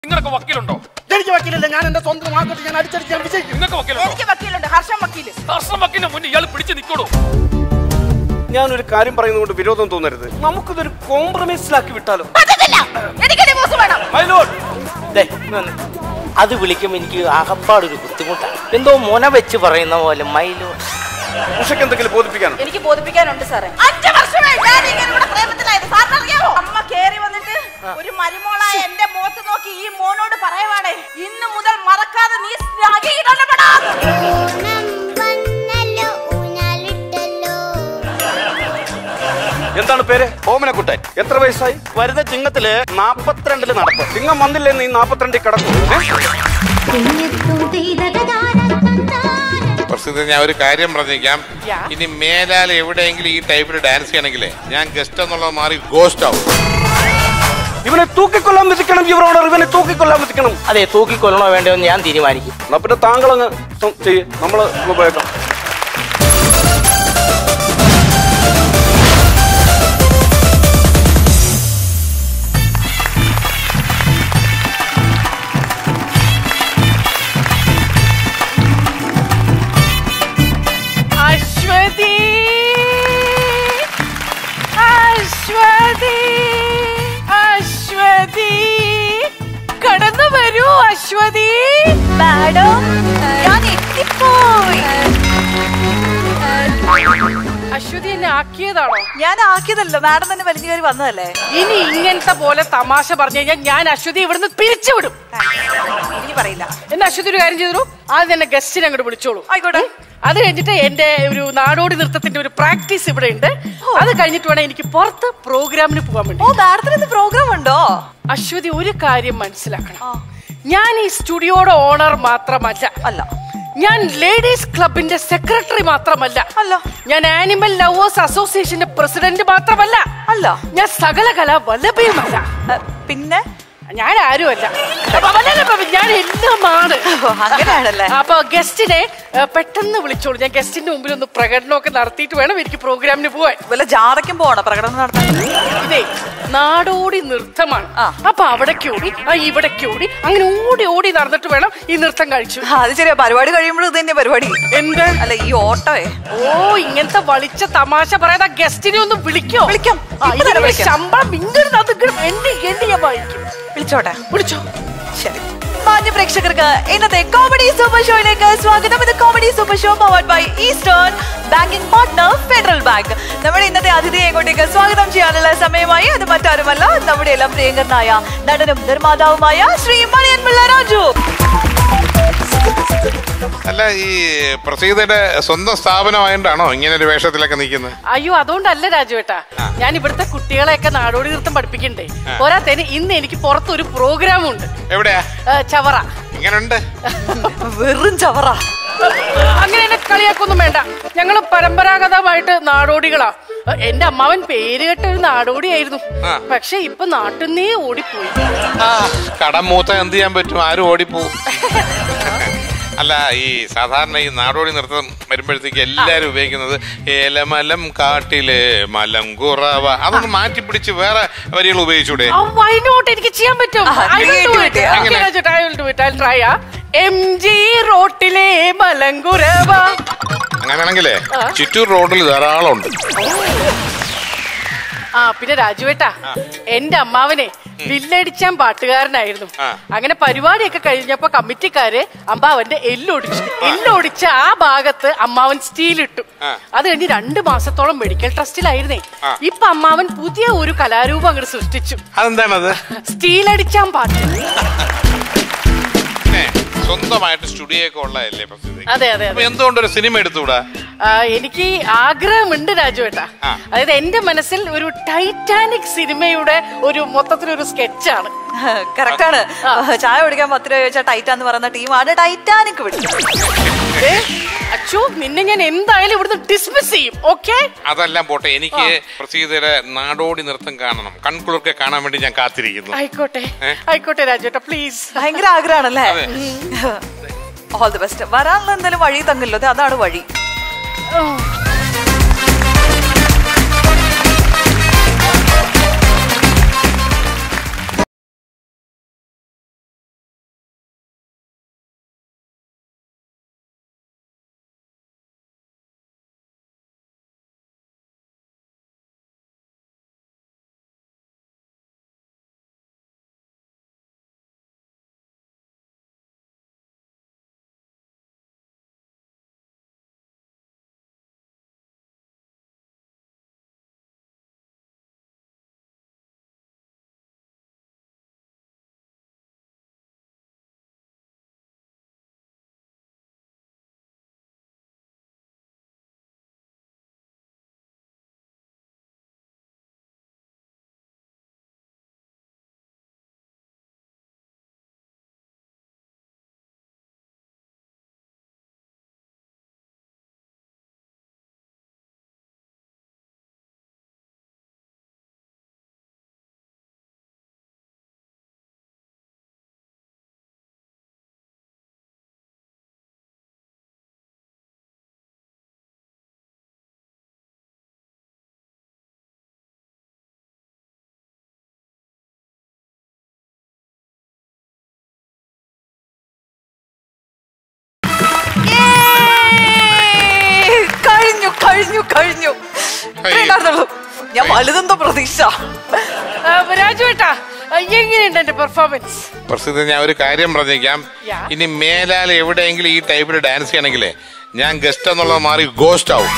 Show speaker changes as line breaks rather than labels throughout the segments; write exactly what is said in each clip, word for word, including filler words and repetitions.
നിങ്ങൾക്ക് വക്കീലുണ്ടോ?
എനിക്ക് വക്കീലില്ല. ഞാൻ എന്റെ സ്വന്തം മാർക്കറ്റ് ഞാൻ അടിച്ചടിച്ച് ഞാൻ വിജയിക്കും.
നിങ്ങൾക്ക് വക്കീലുണ്ടോ?
എനിക്ക് വക്കീലുണ്ട്. ഹർഷൻ വക്കീല്.
ഹർഷൻ വക്കീലിന്റെ മുന്നിൽ ഇയാൾ പിടിച്ചു നിൽക്കണോ?
ഞാനൊരു കാര്യം പറയുന്നതുകൊണ്ട് വിരോധം തോന്നരുത്. നമുക്കിതൊരു കോംപ്രമൈസിലാക്കി വിട്ടാലോ?
എനിക്ക് ഡിവോഴ്സ് വേണം.
മൈ ലോർഡ്,
അത് വിളിക്കുമ്പോൾ എനിക്ക് ആകപ്പാടൊരു ബുദ്ധിമുട്ടാണ്. എന്തോ മുന വെച്ച് പറയുന്ന പോലെ മൈലോ.
ഉഷയ്ക്ക് എന്തെങ്കിലും ബോധിപ്പിക്കാനോ?
എനിക്ക് ബോധിപ്പിക്കാനുണ്ട് സാറേ. അഞ്ച് വർഷമായി ഞാൻ ഇങ്ങനെ പ്രേമത്തിലായത്. സാറിന് അറിയാമോ? അമ്മ കേറി വന്നിട്ട് ഒരു മരുമോളായ എന്റെ മുഖത്ത് നോക്കി ഈ മോനോട് പറയുവാണേ, ഇന്ന് മുതൽ മറക്കാതെ നീ
എന്താണ് പേര്? ഓമനക്കുട്ടൻ. എത്ര വയസ്സായി? വരുന്ന ചിങ്ങത്തില് നാപ്പത്തിരണ്ടില് നടക്കും. ചിങ്ങം വന്നില്ലേ നീ നാപ്പത്തിരണ്ടിൽ കിടക്കും.
ഞാൻ ഒരു കാര്യം പറഞ്ഞേക്കാം, ഇനി മേലാൽ എവിടെയെങ്കിലും ഈ ടൈപ്പിൽ ഡാൻസ് ചെയ്യണമെങ്കിലേ ഞാൻ ഗസ്റ്റ് എന്നുള്ളത് മാറി ഗോസ്റ്റ് ആവും.
ഇവനെ തൂക്കിക്കൊല്ലാൻ വിധിക്കണം യുവർ ഓണർ, ഇവനെ തൂക്കിക്കൊല്ലാൻ വിധിക്കണം.
അതെ, തൂക്കിക്കൊല്ലണോ വേണ്ടോ എന്ന് ഞാൻ തീരുമാനിക്കും.
എന്നാ പിന്നെ താങ്കളങ്ങ് ചെയ്യ്, നമ്മള് ഉപയോഗിക്കാം.
കടന്നു വരൂ അശ്വതി. മാഡം, ഞാൻ എത്തിപ്പോയി.
അശ്വതി എന്നെ ആക്കിയതാണോ?
ഞാൻ ആക്കിയതല്ലോ, മാഡം തന്നെ വലിഞ്ഞു കയറി വന്നതല്ലേ.
ഇനി ഇങ്ങനത്തെ പോലെ തമാശ പറഞ്ഞു കഴിഞ്ഞാൽ ഞാൻ അശ്വതി ഇവിടുന്ന് പിരിച്ചുവിടും.
ഇനി പറയില്ല.
എന്നെ അശ്വതി ഒരു കാര്യം ചെയ്തു, ആദ്യം തന്നെ ഗസ്റ്റിനെ അങ്ങോട്ട് വിളിച്ചോളൂ.
ആയിക്കോട്ടെ.
അത് കഴിഞ്ഞിട്ട് എന്റെ ഒരു നാടോടി നൃത്തത്തിന്റെ ഒരു പ്രാക്ടീസ് ഇവിടെ ഉണ്ട്. അത് കഴിഞ്ഞിട്ട് വേണം എനിക്ക് പുറത്ത് പ്രോഗ്രാമിന് പോകാൻ വേണ്ടി.
ഓ, മാഡത്തിന് പ്രോഗ്രാം ഉണ്ടോ?
അശ്വതി ഒരു കാര്യം മനസ്സിലാക്കണം, ഞാൻ ഈ സ്റ്റുഡിയോയുടെ ഓണർ മാത്രമല്ല.
അല്ല.
ഞാൻ ലേഡീസ് ക്ലബിന്റെ സെക്രട്ടറി മാത്രമല്ല.
അല്ല.
ഞാൻ ആനിമൽ ലവേഴ്സ് അസോസിയേഷന്റെ പ്രസിഡന്റ് മാത്രമല്ല.
അല്ല.
ഞാൻ സകല കലാ വല്ലഭയുമല്ല.
പിന്നെ
ഞാൻ ആരുമല്ല, ഞാൻ എല്ലാമാണ്.
അങ്ങനെയാണല്ലേ?
അപ്പൊ ഗസ്റ്റിനെ പെട്ടെന്ന് വിളിച്ചോളൂ. ഞാൻ ഗസ്റ്റിന്റെ മുമ്പിൽ ഒന്ന് പ്രകടനമൊക്കെ നടത്തിയിട്ട് വേണം എനിക്ക് പ്രോഗ്രാമിന് പോവാൻ.
വല്ല ജാഥയ്ക്കും പോകണം പ്രകടനം നടത്താൻ.
ഇതേ നാടോടി നൃത്തമാണ്. അപ്പൊ അവിടേക്ക് ഓടി ഇവിടേക്ക് ഓടി അങ്ങനെ ഓടി ഓടി നടന്നിട്ട് വേണം ഈ നൃത്തം കഴിച്ചു.
അത് ശരിയാ, പരിപാടി കഴിയുമ്പോഴും ഇത് തന്നെ പരിപാടി.
എന്ത്?
അല്ല, ഈ ഓട്ടോയെ.
ഓ, ഇങ്ങനത്തെ വളിച്ച തമാശ പറയാതെ ഗസ്റ്റിനെ ഒന്ന് വിളിക്കോ?
വിളിക്കാം.
ശമ്പളം ഇങ്ങോട്ട് എണ്ണി എണ്ണി ഞാൻ വായിക്കും.
വിളിച്ചോട്ടെ.
വിളിച്ചോ.
ശരി. മാന്യ പ്രേക്ഷകർക്ക് ഇന്നത്തെ കോമഡി സൂപ്പർ ഷോയിലേക്ക് സ്വാഗതം. ഇത് comedy super show powered by eastern banking partner federal bank. നമ്മുടെ ഇന്നത്തെ അതിഥിയെ ഇങ്ങോട്ടേക്ക് സ്വാഗതം ചെയ്യാനുള്ള സമയമായി. അത് മറ്റാരുമല്ല, നമ്മുടെ എല്ലാം പ്രിയങ്കരനായ നടനും നിർമ്മാതാവുമായ ശ്രീ മണിയൻ പിള്ള രാജു.
അല്ല, ഈ പ്രസീതയുടെ സ്വന്തം സ്ഥാപനമായിട്ടാണോ ഇങ്ങനെ ഒരു വേഷത്തിലൊക്കെ നിൽക്കുന്നത്?
അയ്യോ, അതുകൊണ്ടല്ല രാജുവേട്ടാ. ഞാൻ ഇവിടുത്തെ കുട്ടികളെയൊക്കെ നാടോടി നൃത്തം പഠിപ്പിക്കണ്ടേ. പോരാത്തതിന് ഇന്ന് എനിക്ക് പുറത്തൊരു പ്രോഗ്രാം ഉണ്ട്.
എവിടെയാ?
ചവറ.
ഇങ്ങനുണ്ട്
വെറും ചവറ.
അങ്ങനെ എന്നെ കളിയാക്കൊന്നും വേണ്ട. ഞങ്ങള് പരമ്പരാഗതമായിട്ട് നാടോടികളാ. എന്റെ അമ്മാവൻ പേര് കേട്ട ഒരു നാടോടിയായിരുന്നു. പക്ഷെ ഇപ്പൊ നാട്ടിൽ നിന്നേ ഓടിപ്പോയി.
കടം മൂത്ത എന്ത് ചെയ്യാൻ പറ്റും, ആരും ഓടിപ്പോവും. അല്ല, ഈ സാധാരണ ഈ നാടോടി നൃത്തം വരുമ്പോഴത്തേക്ക് എല്ലാരും ഉപയോഗിക്കുന്നത് ഏലമലം കാട്ടില് മലം കുറവ, അതൊന്ന് മാറ്റി പിടിച്ച് വേറെ വരികൾ ഉപയോഗിച്ചൂടെ?
എനിക്ക് ചെയ്യാൻ പറ്റും. എം ജി റോട്ടിലെ മലങ്കുരവ.
അങ്ങനെയാണെങ്കിലേ ചിറ്റൂർ റോഡിൽ ധാരാളം ഉണ്ട്.
ആ, പിന്നെ രാജുവേട്ടാ, എന്റെ അമ്മാവനെ വില്ലടിച്ചാൻ പാട്ടുകാരനായിരുന്നു. അങ്ങനെ പരിപാടിയൊക്കെ കഴിഞ്ഞപ്പോ കമ്മിറ്റിക്കാര് അമ്മാവന്റെ എല്ലൊടിച്ചു. എല്ലൊടിച്ച ആ ഭാഗത്ത് അമ്മാവൻ സ്റ്റീലിട്ടു. അത് കഴിഞ്ഞ് രണ്ടു മാസത്തോളം മെഡിക്കൽ ട്രസ്റ്റിലായിരുന്നേ. ഇപ്പൊ അമ്മാവൻ പുതിയ ഒരു കലാരൂപം അങ്ങോട്ട് സൃഷ്ടിച്ചു.
അതെന്താണത്?
സ്റ്റീലടിച്ചാൻ പാട്ട്.
സ്വന്തമായിട്ട് സ്റ്റുഡിയോ ഒക്കെ ഉള്ളതല്ലേ പ്രസിദ്ധി?
അതെ അതെ.
എന്തുകൊണ്ടൊരു സിനിമ എടുത്തുകൂടാ?
എനിക്ക് ആഗ്രഹമുണ്ട് രാജുവേട്ടാ. അതായത് എന്റെ മനസ്സിൽ ഒരു ടൈറ്റാനിക് സിനിമയുടെ ഒരു മൊത്തത്തിലൊരു സ്കെച്ചാണ്.
കറക്റ്റാണ്. ചായ കുടിക്കാൻ പത്ത് രൂപ ചോദിച്ചാൽ ടൈറ്റാന്ന് പറയുന്ന ടീമാണ് ടൈറ്റാനിക് വിളിച്ചത്.
അച്ഛോ, നിന്നെ ഞാൻ എന്തായാലും ഇവിടുന്ന് ഡിസ്മിസ് ചെയ്യും. ഓക്കെ,
അതെല്ലാം പോട്ടെ. എനിക്ക് പ്രസീതയുടെ നാടോടി നൃത്തം കാണണം, കൺകുളിർക്കെ കാണാൻ വേണ്ടി ഞാൻ കാത്തിരിക്കുന്നു.
ആയിക്കോട്ടെ ആയിക്കോട്ടെ രാജുവേട്ടാ, പ്ലീസ്.
ഭയങ്കര ആഗ്രഹമാണല്ലേ? All the best. വരാനുള്ള എന്തായാലും വഴി തങ്ങല്ലോ, അതാണ് വഴി. കഴിഞ്ഞു. ഇത്രേ ഉണ്ടായിരുന്നുള്ളൂ. ഞാൻ വലുതെന്തോ പ്രതീക്ഷ.
രാജുവേട്ടാ എങ്ങനെയുണ്ട് എന്റെ പെർഫോമൻസ്?
പ്രസിദ്ധ ഞാൻ ഒരു കാര്യം പറഞ്ഞേക്കാം. ഇനി മേലാൽ എവിടെയെങ്കിലും ഈ ടൈപ്പിൽ ഡാൻസ് ചെയ്യണമെങ്കിലേ ഞാൻ ഗസ്റ്റ് എന്നുള്ളത് മാറി ഗോസ്റ്റ് ആവും.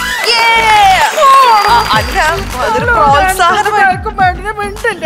അല്ല അതൊരു പ്രോത്സാഹനമില്ല.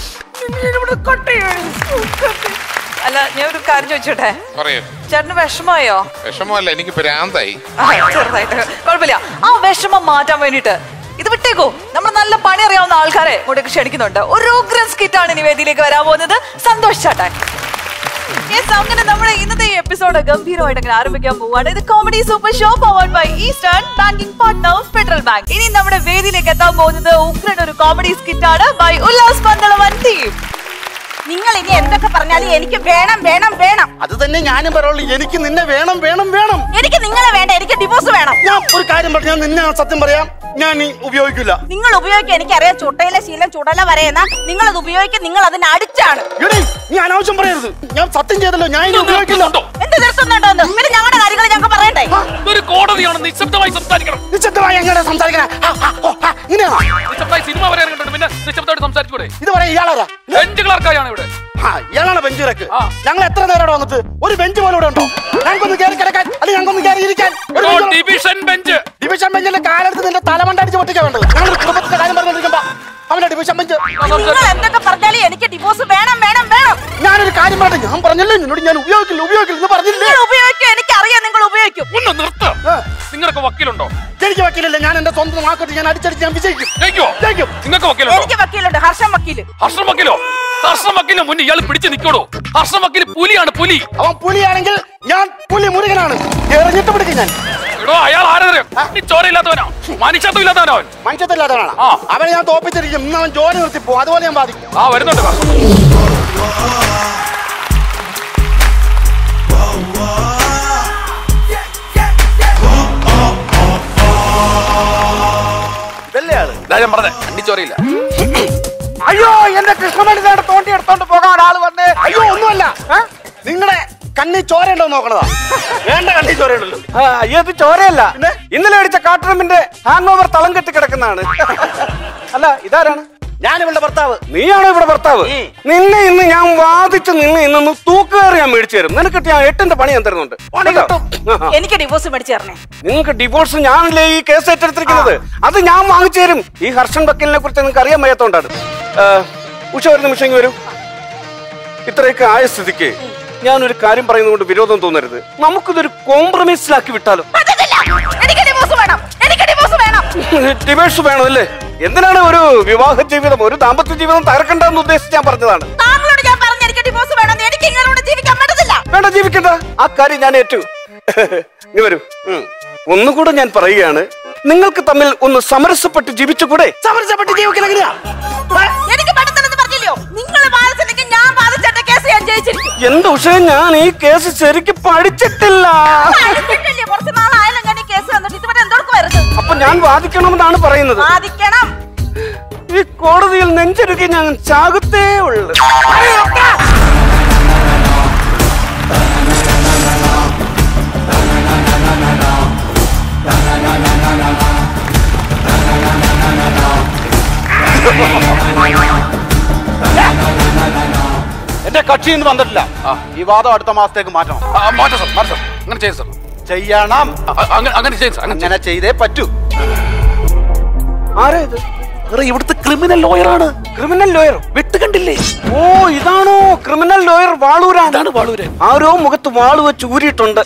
അല്ല ഞാൻ ഒരു കാര്യം ചോദിച്ചോട്ടെ,
പറയൂ.
ചേട്ടന് വിഷമമായോ?
വിഷമമല്ല, എനിക്ക് ഭ്രാന്തായി.
ചെറുതായിട്ട് കുഴപ്പമില്ല. ആ വിഷമം മാറ്റാൻ വേണ്ടിട്ട് ഇത് വിട്ടേക്കോ. നമ്മൾ നല്ല പണി അറിയാവുന്ന ആൾക്കാരെ ഇങ്ങോട്ടേക്ക് ക്ഷണിക്കുന്നുണ്ട്. ഒരു ഉഗ്രൻ സ്കിറ്റാണ് ഇനി വേദിയിലേക്ക് വരാൻ പോകുന്നത്. സന്തോഷ് ചേട്ടൻ. യെസ്, അങ്ങനെ നമ്മുടെ ഇന്നത്തെ ഈ എപ്പിസോഡ് ഗംഭീരമായിട്ട് അങ്ങനെ ആരംഭിക്കാൻ പോവാണ്. ഇത് comedy super show powered by eastern banking partner federal bank. ഇനി നമ്മുടെ വേദിയിലേക്ക് എത്താൻ പോകുന്നത് ഉഗ്രൻ ഒരു കോമഡി സ്കിറ്റാണ് by Ullas Pandalam and team.
നിങ്ങൾ ഇനി എന്തൊക്കെ പറഞ്ഞാലും എനിക്ക് വേണം വേണം വേണം.
അത് തന്നെ ഞാനും പറയുള്ളൂ. എനിക്ക് നിന്നെ വേണം വേണം വേണം.
എനിക്ക് നിങ്ങളെ വേണ്ട, എനിക്ക് ഡിവോഴ്സ് വേണം.
ഞാൻ ഒരു കാര്യം പറഞ്ഞു, ഞാൻ നിന്നെ സത്യം പറയാം, ഞാൻ നീ ഉപയോഗിക്കില്ല.
നിങ്ങൾ ഉപയോഗിക്കുക, എനിക്കറിയാം. ചുട്ടയിലെ ശീലം ചുടല വരെയെന്ന നിങ്ങൾ അത് ഉപയോഗിക്കുക. നിങ്ങൾ അതിന് അടിച്ചാണ്.
നീ അനാവശ്യം പറയരുത്. ഞാൻ സത്യം ചെയ്തല്ലോ, ഞാൻ ഇനി ഉപയോഗിക്കില്ല.
എന്ത് നിർത്തുന്നുണ്ടോ? പിന്നെ ഞങ്ങളുടെ കാര്യങ്ങൾ ഞങ്ങൾക്ക് പറയണ്ടേ?
ഒരു കോടതിയാണ്, നിശബ്ദമായി സംസാരിക്കണം.
നിശബ്ദമായി എങ്ങനെ സംസാരിക്കണം?
നിശബ്ദമായി സിനിമ വരെ ഇറങ്ങിയിട്ടുണ്ട്, പിന്നെ നിശബ്ദമായിട്ട് സംസാരിക്കൂടെ?
ഇത് പറയാ ഇയാളാരാ?
ബെഞ്ച് ക്ലാർക്കായാണ് ഇവിടെ.
ഇയാളാണ് ബെഞ്ച് കിടക്ക്. ഞങ്ങൾ എത്ര നേരം വന്നിട്ട് ഒരു ബെഞ്ച് പോലെ ഇവിടെ ഉണ്ടോ? ഞങ്ങൾക്കൊന്ന് കയറി കിടക്കാൻ, അല്ലെങ്കിൽ ഞങ്ങൾക്കൊന്ന് കയറി ഇരിക്കാൻ.
Division bench.
ഡിവിഷൻ ബെഞ്ചിന്റെ കാലെടുത്ത് നിന്റെ തലമണ്ടടിച്ച് പൊട്ടിക്കാൻ വേണ്ടത്. ഞങ്ങൾ കുടുംബത്തിന്റെ കാര്യം പറഞ്ഞോണ്ടിരിക്കുമ്പോ അവന്റെ ഡിവിഷൻ ബെഞ്ച്.
നിങ്ങൾ എന്തൊക്കെ പറഞ്ഞാലും എനിക്ക് ഡിവോഴ്സ് വേണം വേണം വേണം.
ഞാനൊരു കാര്യം പറഞ്ഞു, ഞാൻ പറഞ്ഞല്ലോ നിന്നോട് ഞാൻ ഉപയോഗിക്കില്ല ഉപയോഗിക്കില്ല എന്ന് പറഞ്ഞില്ലേ?
ഉപയോഗിക്കും, എനിക്കറിയാം നിങ്ങൾ ഉപയോഗിക്കും.
ഒന്ന് നിർത്ത. നിങ്ങൾക്ക് വക്കീലുണ്ടോ?
എനിക്ക് വക്കീലില്ല. ഞാൻ എന്റെ സ്വന്തം വാക്കത്ത് ഞാൻ അടിച്ചടിച്ച് ഞാൻ വിജയിക്കും.
ജയിക്കും. നിങ്ങൾക്ക് വക്കീലുണ്ടോ?
എനിക്ക് വക്കീലുണ്ട്, ഹർഷൻ വക്കീല്.
ഹർഷൻ വക്കീലോ? ഹർഷൻ വക്കീലിന് മുന്നിൽ ഇയാൾ പിടിച്ചു നിൽക്കണോ? ഹർഷൻ വക്കീൽ പുലിയാണ്, പുലി.
അവൻ പുലിയാണെങ്കിൽ ഞാൻ പുലി മുരുകനാണ്. എറിഞ്ഞിട്ട് പിടിക്കും ഞാൻ.
എടോ അയാൾ ആരാ? നീ ചോരയില്ലാത്തവനാ, മനുഷ്യത്വം ഇല്ലാത്തവനാ അവൻ.
മനുഷ്യത്തില്ലാത്തവനാണ്. അവനെ ഞാൻ തോപ്പിച്ചിരിക്കും. ഇന്ന് അവൻ ജോലി നിർത്തിപ്പോ, അതുപോലെ ഞാൻ ബാധിക്കും.
ആ വരുന്നുണ്ട്. ഞാൻ പറഞ്ഞേ കണ്ടിച്ചോരയില്ല.
അയ്യോ എന്റെ കൃഷ്ണമണി തോണ്ടി എടുത്തോണ്ട് പോകാൻ ആള് വന്നേ. അയ്യോ ഒന്നുമല്ല, നിങ്ങളുടെ കണ്ണി ചോരയുണ്ടോ നോക്കണതാ. വേണ്ട, കണ്ണി ചോരയുണ്ടല്ലോ. അയ്യോ ഇത് ചോരയല്ല, ഇന്നലെ അടിച്ച കാട്ടറമ്പിന്റെ ഹാൻഡ് ഓവർ തളം കെട്ടി കിടക്കുന്നതാണ്. അല്ല ഇതാരാണ്? ഞാൻ ഇവളുടെ ഭർത്താവ്. നീയാണോ ഇവിടെ ഭർത്താവ്? നിന്നെ ഇന്ന് ഞാൻ വാദിച്ച് നിന്നെ ഇന്നൊന്ന് തൂക്കുകയറി ഞാൻ മേടിച്ചു തരും. നിനക്കിട്ട് ഞാൻ എട്ടിന്റെ പണി ഞാൻ തരുന്നുണ്ട്.
എനിക്ക് ഡിവോഴ്സ് മേടിച്ചു തരണേ.
നിങ്ങൾക്ക് ഡിവോഴ്സ് ഞാനല്ലേ ഈ കേസ് ഏറ്റെടുത്തിരിക്കുന്നത്. അത് ഞാൻ വാങ്ങിച്ചു തരും. ഈ ഹർഷൻ വക്കീലിനെ കുറിച്ച് നിങ്ങൾക്ക് അറിയാൻ വയ്യാത്തോണ്ടാണ്. ഉഷ ഒരു നിമിഷം വരും. ഇത്രയൊക്കെ ആയ സ്ഥിതിക്ക് ഞാനൊരു കാര്യം പറയുന്നതുകൊണ്ട് വിരോധം തോന്നരുത്. നമുക്കിതൊരു കോംപ്രമൈസിലാക്കി വിട്ടാലോ? ഡിവോഴ്സ് വേണം അല്ലേ? എന്തിനാണ് ഒരു വിവാഹ ജീവിതം, ഒരു ദാമ്പത്യ ജീവിതം തകർക്കണ്ടെന്ന് ഉദ്ദേശിച്ച് ഞാൻ പറഞ്ഞതാണ്. വേണ്ട, ജീവിക്കണ്ട. ആ കാര്യം ഞാൻ ഏറ്റു. നീ വരൂ. ഒന്നുകൂടെ ഞാൻ പറയുകയാണ്, നിങ്ങൾക്ക് തമ്മിൽ ഒന്ന് സമരസപ്പെട്ട് ജീവിച്ചുകൂടെ? സമരസപ്പെട്ട് ജീവിക്കില്ല. എന്റെ ഉഷ, ഞാൻ ഈ കേസ് ശരിക്കും പഠിച്ചിട്ടില്ല. അപ്പൊ ഞാൻ വാദിക്കണമെന്നാണ് പറയുന്നത്. ഈ കോടതിയിൽ നെഞ്ചരുകി ഞാൻ ചാകത്തേ ഉള്ളു. എന്റെ കക്ഷി ഇന്ന് വന്നിട്ടില്ല. ഈ വാദം അടുത്ത മാസത്തേക്ക് മാറ്റണം.
മാറ്റാം സാർ, മാറ്റാം. അങ്ങനെ ചെയ്യാം സാർ.
ചെയ്യണം.
അങ്ങനെ ചെയ്യാം സാർ.
അങ്ങനെ ചെയ്തേ പറ്റൂ. ആരാ ഇത്? ഇവിടുത്തെ ക്രിമിനൽ ലോയറാണ്. ക്രിമിനൽ ലോയർ വെട്ട് കണ്ടില്ലേ? ഓ ഇതാണോ ക്രിമിനൽ ലോയർ? വാളൂരാണ്. വാളൂര് ആരോ മുഖത്ത് വാളു വെച്ച് ഊരിയിട്ടുണ്ട്.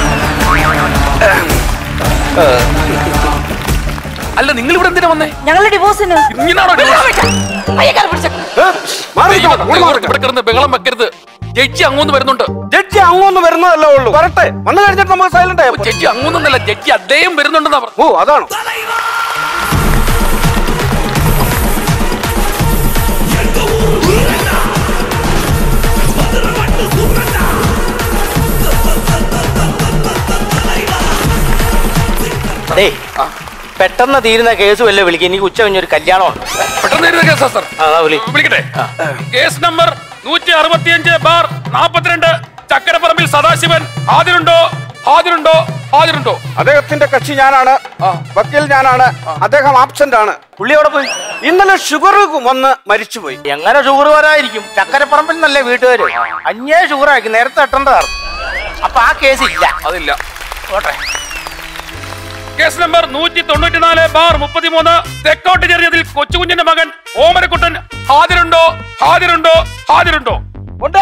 അല്ല നിങ്ങൾ ഇവിടെ എന്തിനാ വന്നേ?
ഞങ്ങളുടെ ഡിവോഴ്സിന്.
ഇങ്ങനാണോ ഇവിടെ കിടന്ന് ബഹളം വെക്കരുത്. ജഡ്ജി അങ്ങോന്ന് വരുന്നുണ്ട്.
ജഡ്ജി അങ്ങോന്ന് വരുന്നതല്ലേ ഉള്ളൂ. വരട്ടെ, വന്നു കഴിഞ്ഞിട്ട് നമുക്ക് സൈലന്റ് ആയി.
ജഡ്ജി അങ്ങോന്നല്ല, ജഡ്ജി അദ്ദേഹം വരുന്നുണ്ടെന്നാ പറഞ്ഞു.
ഓ അതാണോ?
പെട്ടെന്ന് തീരുന്ന കേസ് വല്ല വിളിക്കും. എനിക്ക് ഉച്ച കഴിഞ്ഞൊരു കല്യാണമുണ്ട്.
പെട്ടെന്ന് തീരുന്ന കേസാ സാർ. വിളിക്കട്ടെ. കേസ് നമ്പർ നൂറ്റി അറുപത്തിയഞ്ച് ബാർ നാപ്പത്തിരണ്ട് ചക്കരപ്പറമ്പിൽ സദാശിവൻ. ഹാജരുണ്ടോ? ഹാജരുണ്ടോ? ഹാജരുണ്ടോ?
അദ്ദേഹത്തിന്റെ കക്ഷി ഞാനാണ്, വക്കീൽ ഞാനാണ്. അദ്ദേഹം ആബ്സെന്റ് ആണ്.
പുള്ളി എവിടെ പോയി?
ഇന്നലെ ഷുഗർ വന്ന് മരിച്ചുപോയി.
എങ്ങനെ ഷുഗർ വരായിരിക്കും? ചക്കരപ്പറമ്പിൽ നിന്നല്ലേ വീട്ടുകാര് അഞ്ഞേ ഷുഗർ ആക്കി നേരത്തെ എട്ടേണ്ടതാണ്. അപ്പൊ ആ കേസ് ഇല്ല.
അതില്ല.
ഓട്ടെ.
കേസ് നമ്പർ നൂറ്റി തൊണ്ണൂറ്റിനാല് ബാർ മുപ്പത്തിമൂന്ന് തെക്കോട്ട് ചെറിയതിൽ കൊച്ചുകുഞ്ഞിന്റെ മകൻ ഓമനക്കുട്ടൻ ഹാജരുണ്ടോ? ഹാജരുണ്ടോ? ഹാജരുണ്ടോ?
ഉണ്ട്.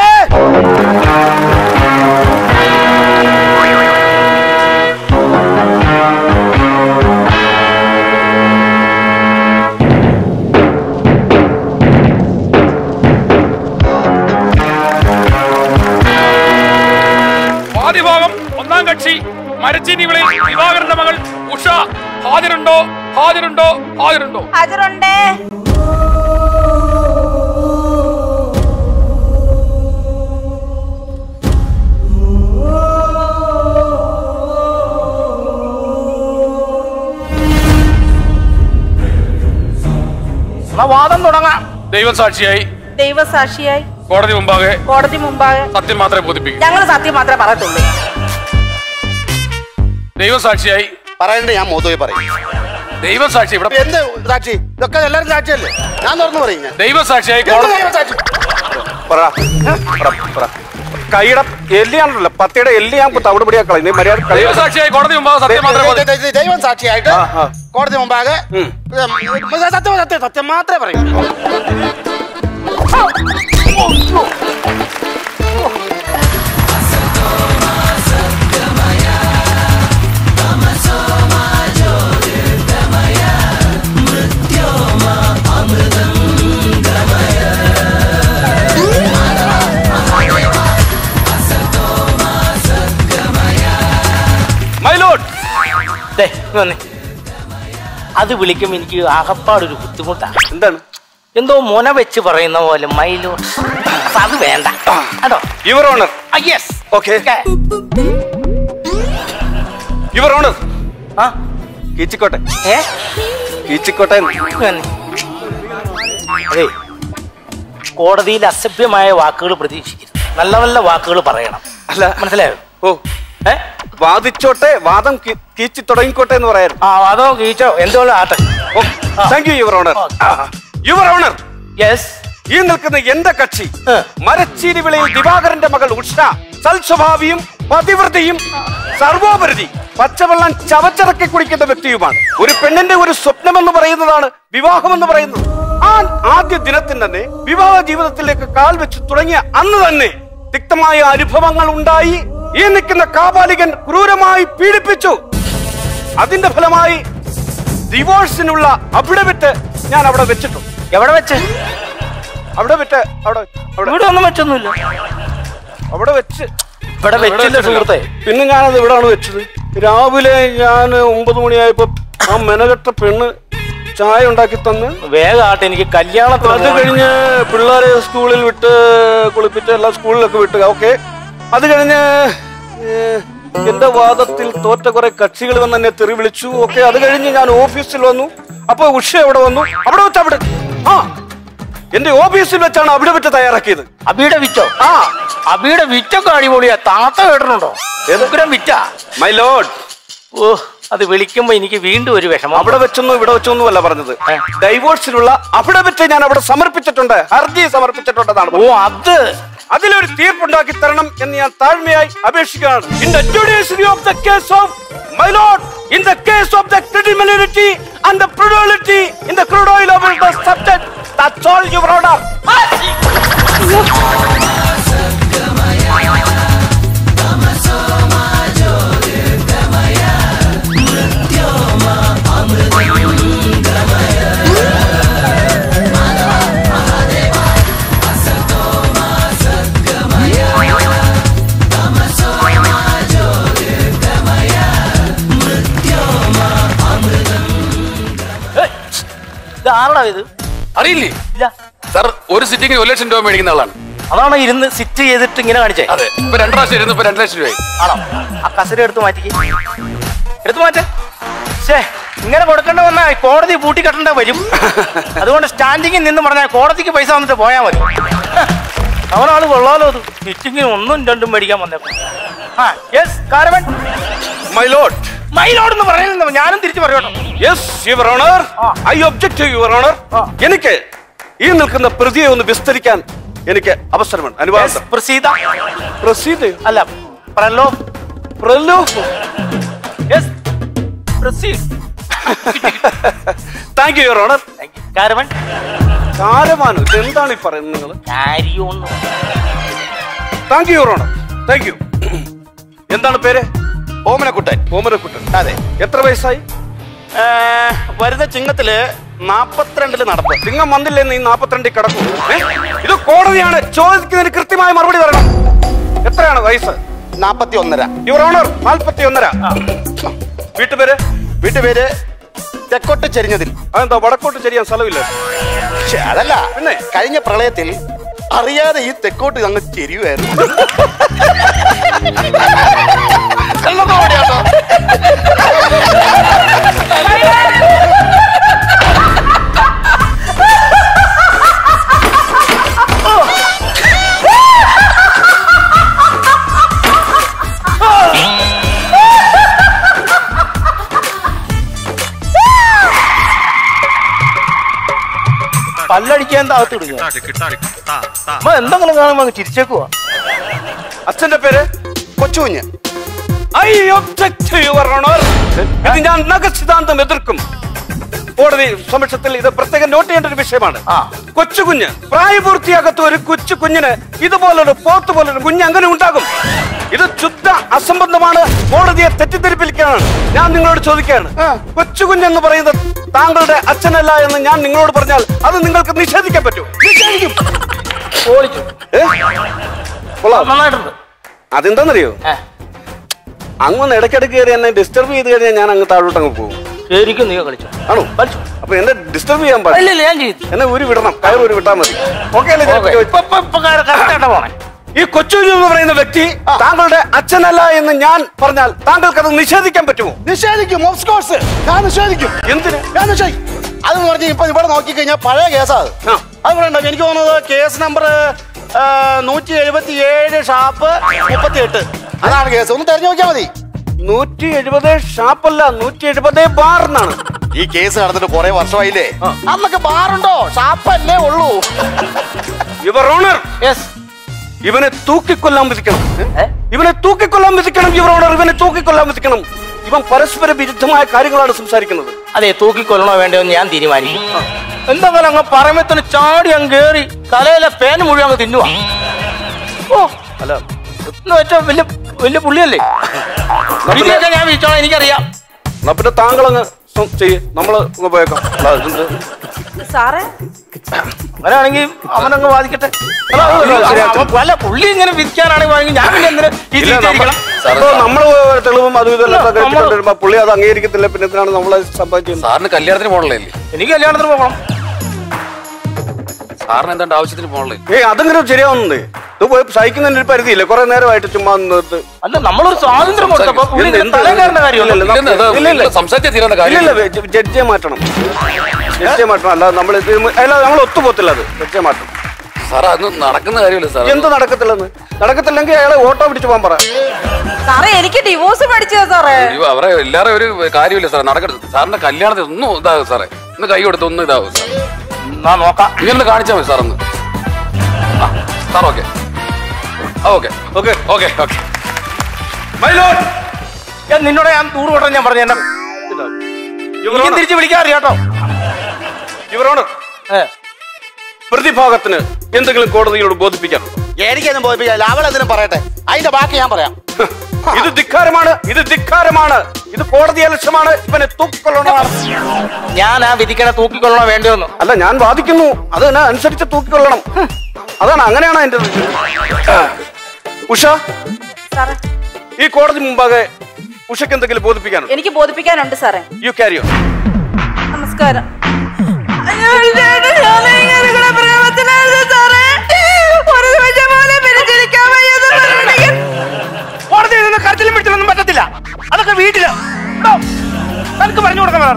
വാദിഭാഗം ഒന്നാം കക്ഷി മരച്ചീനി വിളയിൽ ദിവാകരന്റെ മകൾ ഉഷ ഹാജരുണ്ടോ? ഹാജരുണ്ടോ? ഹാജരുണ്ടോ?
ഹാജരുണ്ടേ.
വാദം തുടങ്ങാം.
ദൈവം സാക്ഷിയായി
ദൈവസാക്ഷിയായി
കോടതി മുമ്പാകെ
കോടതി മുമ്പാകെ
സത്യം മാത്രമേ ബോധിപ്പിക്കൂ.
ഞങ്ങൾ സത്യം മാത്രമേ പറയത്തുള്ളൂ.
ദൈവം സാക്ഷിയായി
പറയണ്ടേ? ഞാൻ മോതോയി പറയും.
ദൈവം സാക്ഷി ഇവിടെ
എന്ത് സാക്ഷി? ഇതൊക്കെ എല്ലാരും സാക്ഷിയല്ലേ? ഞാൻ തുറന്നു പറയും. ഞാൻ
ദൈവം സാക്ഷിയായി
കൈയുടെ എല്ലിയാണല്ലോ, പത്തിയുടെ എല്ലി ഞാൻ അവിടെ പിടിയാ കളയുന്നത്. മര്യാദ
ദൈവ സാക്ഷിയായി കോടതി മുമ്പാകെ സത്യം മാത്രമേ ബോധിപ്പിക്കൂ.
ദൈവം സാക്ഷിയായിട്ട് കോടതി മുമ്പാകെ സത്യം സത്യം സത്യം മാത്രമേ പറയൂ.
അത് വിളിക്കുമ്പോ എനിക്ക് ആകപ്പാടൊരു ബുദ്ധിമുട്ടാണ്.
എന്താണ്?
എന്തോ മുന വെച്ച് പറയുന്ന പോലെ മൈലോ. അത് വേണ്ട കേട്ടോ.
Your honour.
Yes.
Okay. Your honour.
ആ
കീച്ചിക്കോട്ടെ.
ഏ
കീച്ചിക്കോട്ടെ.
അതെ, കോടതിയിൽ അസഭ്യമായ വാക്കുകൾ പ്രതീക്ഷിക്കരുത്. നല്ല നല്ല വാക്കുകൾ പറയണം.
അല്ല,
മനസ്സിലായോ?
ഓ
ഏ
വാദിച്ചോട്ടെ, വാദം കീച്ചി തുടങ്ങിക്കോട്ടെ എന്ന് പറയാറ്.
ആ വാദോ കീച്ചോ എന്തോലും ആട്ടെ.
Thank you your honour. Your honour.
Yes.
ഈ നിൽക്കുന്ന എന്റെ കക്ഷി മരച്ചീനി വിളയിൽ ദിവാകരന്റെ മകൾ ഉഷ സൽസ്വഭാവിയും പതിവ്രതയും സർവോപരി പച്ചവെള്ളം ചവച്ചടക്കി കുടിക്കുന്ന വ്യക്തിയുമാണ്. ഒരു പെണ്ണിന്റെ ഒരു സ്വപ്നമെന്ന് പറയുന്നതാണ് വിവാഹമെന്ന് പറയുന്നത്. ആ ആദ്യ ദിനത്തിൽ തന്നെ വിവാഹ ജീവിതത്തിലേക്ക് കാൽ വെച്ച് തുടങ്ങിയ അന്ന് തന്നെ തിക്തമായ അനുഭവങ്ങൾ ഉണ്ടായി. ഈ നിൽക്കുന്ന കാപാലികൻ ക്രൂരമായി പീഡിപ്പിച്ചു. അതിന്റെ ഫലമായി ഡിവോഴ്സിനുള്ള അഫിഡവിറ്റ് ഞാൻ അവിടെ വെച്ചിട്ടുണ്ട്.
എവിടെ വെച്ച്?
അവിടെ വിട്ട് അവിടെ
ഇവിടെ ഒന്നും വെച്ചൊന്നുമില്ല.
അവിടെ വെച്ച്
ഇവിടെ വെച്ചില്ല സുഹൃത്തെ.
പിന്നെ ഞാനത് ഇവിടാണ് വെച്ചത്. രാവിലെ ഞാൻ ഒമ്പത് മണിയായപ്പോ ആ മെനകെട്ട പെണ്ണ് ചായ ഉണ്ടാക്കി തന്ന്
വേഗാട്ടെ എനിക്ക് കല്യാണത്തിന്.
അത് കഴിഞ്ഞ് പിള്ളേരെ സ്കൂളിൽ വിട്ട് കുളിപ്പിച്ച് എല്ലാ സ്കൂളിലൊക്കെ വിട്ട്. ഓക്കെ. അത് കഴിഞ്ഞ് എന്റെ വാദത്തിൽ തോറ്റ കുറെ കക്ഷികൾ വന്ന് എന്നെ തെറി വിളിച്ചു. ഓക്കെ. അത് കഴിഞ്ഞ് ഞാൻ ഓഫീസിൽ വന്നു. അപ്പൊ ഉഷ എവിടെ വന്നു? അവിടെ വെച്ച് അവിടെ ആ എന്റെ ഓഫീസിൽ വെച്ചാണ് അവിടെ വിറ്റ് തയ്യാറാക്കിയത്.
അബിയുടെ വിറ്റോ? ആ അബിയുടെ വിറ്റൊക്കെ അടിപൊളിയാ. താത്ത കേട്ടിട്ടുണ്ടോ? ഏതൊക്കെ വിറ്റ?
My lord.
ഓ അത് വിളിക്കുമ്പോ എനിക്ക് വീണ്ടും ഒരു വിഷമം.
അവിടെ വെച്ചൊന്നും ഇവിടെ വെച്ചൊന്നും അല്ല പറഞ്ഞത്. ഡൈവോഴ്സിനുള്ള അഫിഡവിറ്റ് ഞാൻ അവിടെ സമർപ്പിച്ചിട്ടുണ്ട്, ഹർജി സമർപ്പിച്ചിട്ടുണ്ടെന്നാണ്.
ഓ അത്
അതിലൊരു തീർപ്പുണ്ടാക്കി തരണം എന്ന് ഞാൻ താഴ്മയായി അപേക്ഷിക്കുകയാണ്. In the judiciary of the case of my lord, in the case of the credibility and the പ്രിഡോലിറ്റി in the crude oil of the subject, that's all your order.
ആണോ ഇത്?
അറിയില്ലേ?
ഇല്ല
സാർ, ഒരു സിറ്റിംഗ് ഒരു ലക്ഷം രൂപ മേടിക്കുന്ന ആളാണ്.
അതാണോ ഇരുന്ന് സിറ്റ് ചെയ്തിട്ട് ഇങ്ങനെ കാണിച്ചേ?
അതെ. ഇപ്പൊ രണ്ടു പ്രാവശ്യം ഇരുന്ന് ഇപ്പൊ രണ്ടു ലക്ഷം രൂപയായി.
ആണോ? ആ കസര എടുത്ത് മാറ്റിക്ക്. എടുത്തു മാറ്റേ. ശേ, ഇങ്ങനെ കൊടുക്കേണ്ട വന്നാൽ കോടതി പൂട്ടിക്കെട്ടേണ്ട വരും. അതുകൊണ്ട് സ്റ്റാൻഡിങ്ങിൽ നിന്ന് പറഞ്ഞാൽ കോടതിക്ക് പൈസ വന്നിട്ട് പോയാൽ മതി. അവനാള് കൊള്ളാലോ. അത് സിറ്റിങ്ങിന് ഒന്നും രണ്ടും മേടിക്കാൻ വന്നേക്കും. ആ yes caravan.
My lord.
My lord എന്ന് പറയുന്നത് ഞാനും തിരിച്ചു പറയട്ടോ.
Yes your honour. I object to your honour. എനിക്ക് ഈ നിൽക്കുന്ന പ്രതിയെ ഒന്ന് വിസ്തരിക്കാൻ എനിക്ക് അവസരമുണ്ട്. അനുവാദം.
പ്രസീത.
പ്രസീത
അല്ല, പ്രലോ
പ്രലോഭ.
Yes Praseed.
Thank you your honour.
Caravan.
Caravan എന്താണ് ഈ പറയുന്നത് നിങ്ങൾ?
കാര്യമൊന്നും.
Thank you your honour. Thank you. എന്താണ് പേര്?
ഓമനക്കുട്ടൻ.
ഓമനക്കുട്ടൻ.
അതെ.
എത്ര വയസ്സായി?
വരുന്ന ചിങ്ങത്തില് നാപ്പത്തിരണ്ടില് നടപ്പ്.
ചിങ്ങം വന്നില്ലെന്ന് ഈ നാപ്പത്തിരണ്ടിൽ കിടക്കും. ഇത് കോടതിയാണ്, ചോദിക്കുന്നതിന് കൃത്യമായ മറുപടി തരണം. എത്രയാണ് വയസ്സ്?
നാപ്പത്തി ഒന്നര.
യുവർ ഓണർ നാൽപ്പത്തി ഒന്നര. വീട്ടുപേര്?
വീട്ടുപേര് തെക്കോട്ട് ചെരിഞ്ഞതിൽ.
അതെന്താ വടക്കോട്ട് ചെരിയാൻ സ്ഥലമില്ല?
അതല്ല,
പിന്നെ
കഴിഞ്ഞ പ്രളയത്തിൽ അറിയാതെ ഈ തെക്കോട്ട് അങ്ങ് ചെരിയുമായിരുന്നു.
പല്ലടിക്കാൻ താഴത്ത് വിടുക. എന്തെങ്കിലും കാണുമ്പോ ചിരിച്ചേക്കുവാ.
അച്ഛന്റെ പേര്?
Kochukunju.
I object your honour. ഇത് ഞാൻ നഖസിദ്ധാന്തം എതിർക്കും. കോടതി സമക്ഷത്തിൽ ഇത് പ്രത്യേകം നോട്ട് ചെയ്യേണ്ട ഒരു വിഷയമാണ്. കൊച്ചുകുഞ്ഞ് പ്രായപൂർത്തിയാകത്ത ഒരു കൊച്ചു കുഞ്ഞിന് ഇതുപോലൊരു പോത്ത് പോലൊരു കുഞ്ഞ് അങ്ങനെ ഉണ്ടാകും. ഇത് ശുദ്ധ അസംബന്ധമാണ്. കോടതിയെ തെറ്റിദ്ധരിപ്പിക്കാനാണ് ഞാൻ നിങ്ങളോട് ചോദിക്കുകയാണ്. കൊച്ചുകുഞ്ഞെന്ന് പറയുന്നത് താങ്കളുടെ അച്ഛനല്ല എന്ന് ഞാൻ നിങ്ങളോട് പറഞ്ഞാൽ അത് നിങ്ങൾക്ക് നിഷേധിക്കാൻ പറ്റൂ?
നിഷേധിക്കും. നന്നായിട്ടുണ്ട്.
അതെന്താന്നറിയോ? അങ്ങൊന്ന് ഇടയ്ക്കിടയ്ക്ക് കയറി എന്നെ ഡിസ്റ്റർബ് ചെയ്ത് കഴിഞ്ഞാൽ ഞാൻ അങ്ങ് താഴോട്ട് അങ്ങ് പോകും.
ശരിക്കും നീ കളിച്ചു.
ആണോ? അപ്പൊ എന്നെ ഡിസ്റ്റർബ് ചെയ്യാൻ പാടില്ല.
ഞാൻ ചെയ്തു.
എന്നെ ഊരി വിടണം. കയർ ഊരി വിട്ടാൽ മതി. ഓക്കെ അല്ലേ?
പോണേ.
ഈ കൊച്ചുകുഞ്ഞ് എന്ന് പറയുന്ന വ്യക്തി താങ്കളുടെ അച്ഛനല്ല എന്ന് ഞാൻ പറഞ്ഞാൽ താങ്കൾക്ക് അത് നിഷേധിക്കാൻ പറ്റുമോ?
നിഷേധിക്കും. ഓഫ് കോഴ്സ് ഞാൻ നിഷേധിക്കും.
എന്തിന്?
ഞാൻ നിഷേധിക്കും. അതെന്ന് പറഞ്ഞാൽ ഇപ്പൊ ഇവിടെ നോക്കിക്കഴിഞ്ഞാൽ പഴയ കേസാ അത്. അതുകൂടെ ഉണ്ടാവും. എനിക്ക് തോന്നുന്നത് കേസ് നമ്പർ നൂറ്റി എഴുപത്തി ഏഴ് ഷാപ്പ് മുപ്പത്തി എട്ട്. അതാണ് കേസ്. ഒന്ന് തെരഞ്ഞു നോക്കിയാൽ മതി.
നൂറ്റി എഴുപത് ഷാപ്പല്ല, നൂറ്റി എഴുപത് ബാർ എന്നാണ്.
ഈ കേസ് നടന്നിട്ട് കുറെ വർഷമായില്ലേ? അന്നൊക്കെ ബാറുണ്ടോ? ഷാപ്പല്ലേ ഉള്ളൂ.
Your honour.
യെസ്.
ഇവനെ തൂക്കിക്കൊല്ലാൻ വിധിക്കണം. ഇവനെ തൂക്കിക്കൊല്ലാൻ വിധിക്കണം യുവർ ഓണർ. ഇവനെ തൂക്കിക്കൊല്ലാൻ വിധിക്കണം. ഇവൻ പരസ്പര വിരുദ്ധമായ കാര്യങ്ങളാണ് സംസാരിക്കുന്നത്.
അതെ, തൂക്കിക്കൊല്ലണോ വേണ്ടോ എന്ന് ഞാൻ തീരുമാനിക്കും. എന്തായാലും അങ്ങ് പറയുമ്പത്തിന് ചാടി അങ്ങ് കേറി തലയിലെ പേന മുഴുവൻ അങ്ങ് തിന്നുവാ. ഓ അല്ല, എന്ന് വെച്ചാൽ വലിയ വലിയ പുള്ളിയല്ലേ? ഇതിനൊക്കെ ഞാൻ വിളിച്ചോളാം, എനിക്കറിയാം.
എന്നാ പിന്നെ താങ്കളങ്ങ് ചെയ്യ്, നമ്മള് പോയേക്കാം.
സാറേ
അങ്ങനെയാണെങ്കിൽ അവനങ്ങ് വാദിക്കട്ടെ. അല്ല, പുള്ളി ഇങ്ങനെ വിധിക്കാനാണെങ്കിൽ ഞാൻ പിന്നെ എന്തിനാ
നമ്മള് തെളിവും അതും ഇതെല്ലാം വരുമ്പോ പുള്ളി അത് അംഗീകരിക്കത്തില്ല. പിന്നെ എന്തിനാണ് നമ്മളെ സംഭവിച്ചത്?
സാറിന് കല്യാണത്തിന് പോകണല്ലേ?
എനിക്ക് കല്യാണത്തിന് പോകണം.
സാറിന് എന്താണ്ട് ആവശ്യത്തിന് പോകണല്ലേ?
ഏയ് അതെങ്ങനെ ശരിയാവുന്നത്? ഇത് പോയി സഹിക്കുന്നതിന് ഒരു പരിധിയില്ലേ? കുറെ നേരമായിട്ട് ചുമ്മാ നിർത്ത്.
അല്ല, നമ്മളൊരു സ്വാതന്ത്ര്യം കൊടുത്തപ്പോ
സംസാരിച്ച തീരുന്ന കാര്യം
ജഡ്ജിയെ മാറ്റണം. ജഡ്ജിയെ മാറ്റണം. അല്ലാതെ നമ്മൾ അല്ലാതെ നമ്മൾ ഒത്തുപോത്തില്ല. അത് ജഡ്ജിയെ മാറ്റണം.
സാർ അത് നടക്കുന്ന കാര്യമല്ല സാർ.
എന്ത് നടക്കത്തില്ലെന്ന്? നടക്കത്തില്ലെങ്കിൽ അയാളെ ഓട്ടോ പിടിച്ച് പോകാൻ പറ.
സാറേ എനിക്ക് ഡിവോഴ്സ് പഠിച്ചത് സാറേ.
അവരെ എല്ലാവരും ഒരു കാര്യമില്ല സാർ. നടക്കരുത്. സാറിന്റെ കല്യാണത്തിൽ ഒന്നും ഇതാകും സാറേ. ഒന്ന് കൈ കൊടുത്ത് ഒന്നും ഇതാവും സാർ.
നോക്കാം.
ഇങ്ങനെ കാണിച്ചാൽ മതി സാർ. ഒന്ന് sir okay okay
okay
okay okay.
നിന്നോട് ഞാൻ ടൂർ കൊട്ടാൻ ഞാൻ പറഞ്ഞു. എന്നെ തിരിച്ച് വിളിക്കാൻ അറിയാട്ടോ.
യുവർ ഓണർ, പ്രതിഭാഗത്തിന് എന്തെങ്കിലും കോടതിയോട് ബോധിപ്പിക്കാനുണ്ടോ?
എനിക്കൊന്നും ബോധിപ്പിക്കില്ല. അവൾ എന്തിനും പറയട്ടെ. അതിന്റെ ബാക്കി ഞാൻ പറയാം.
ഇത് ധിക്കാരമാണ്. ഇത് ധിക്കാരമാണ്. ഇത് കോടതി അലക്ഷ്യമാണ്. ഇവനെ തൂക്കിക്കൊള്ളണമാണ്.
ഞാൻ ആ വിധിക്കണ തൂക്കിക്കൊള്ളണോ വേണ്ടോന്ന്
അല്ല, ഞാൻ വാദിക്കുന്നു. അത് തന്നെ അനുസരിച്ച് തൂക്കിക്കൊള്ളണം. അതാണ്, അങ്ങനെയാണ് എന്റെ ഉഷ.
സാറേ
ഈ കോടതി മുമ്പാകെ ഉഷയ്ക്ക് എന്തെങ്കിലും ബോധിപ്പിക്കാനുണ്ടോ?
എനിക്ക് ബോധിപ്പിക്കാനുണ്ട് സാറേ.
You carry on.
നമസ്കാരം.
കോടതിയിൽ നിന്ന് കരച്ചിലും പിടിച്ചിലൊന്നും പറ്റത്തില്ല. അതൊക്കെ വീട്ടില് എനിക്ക് പറഞ്ഞു കൊടുക്കാൻ.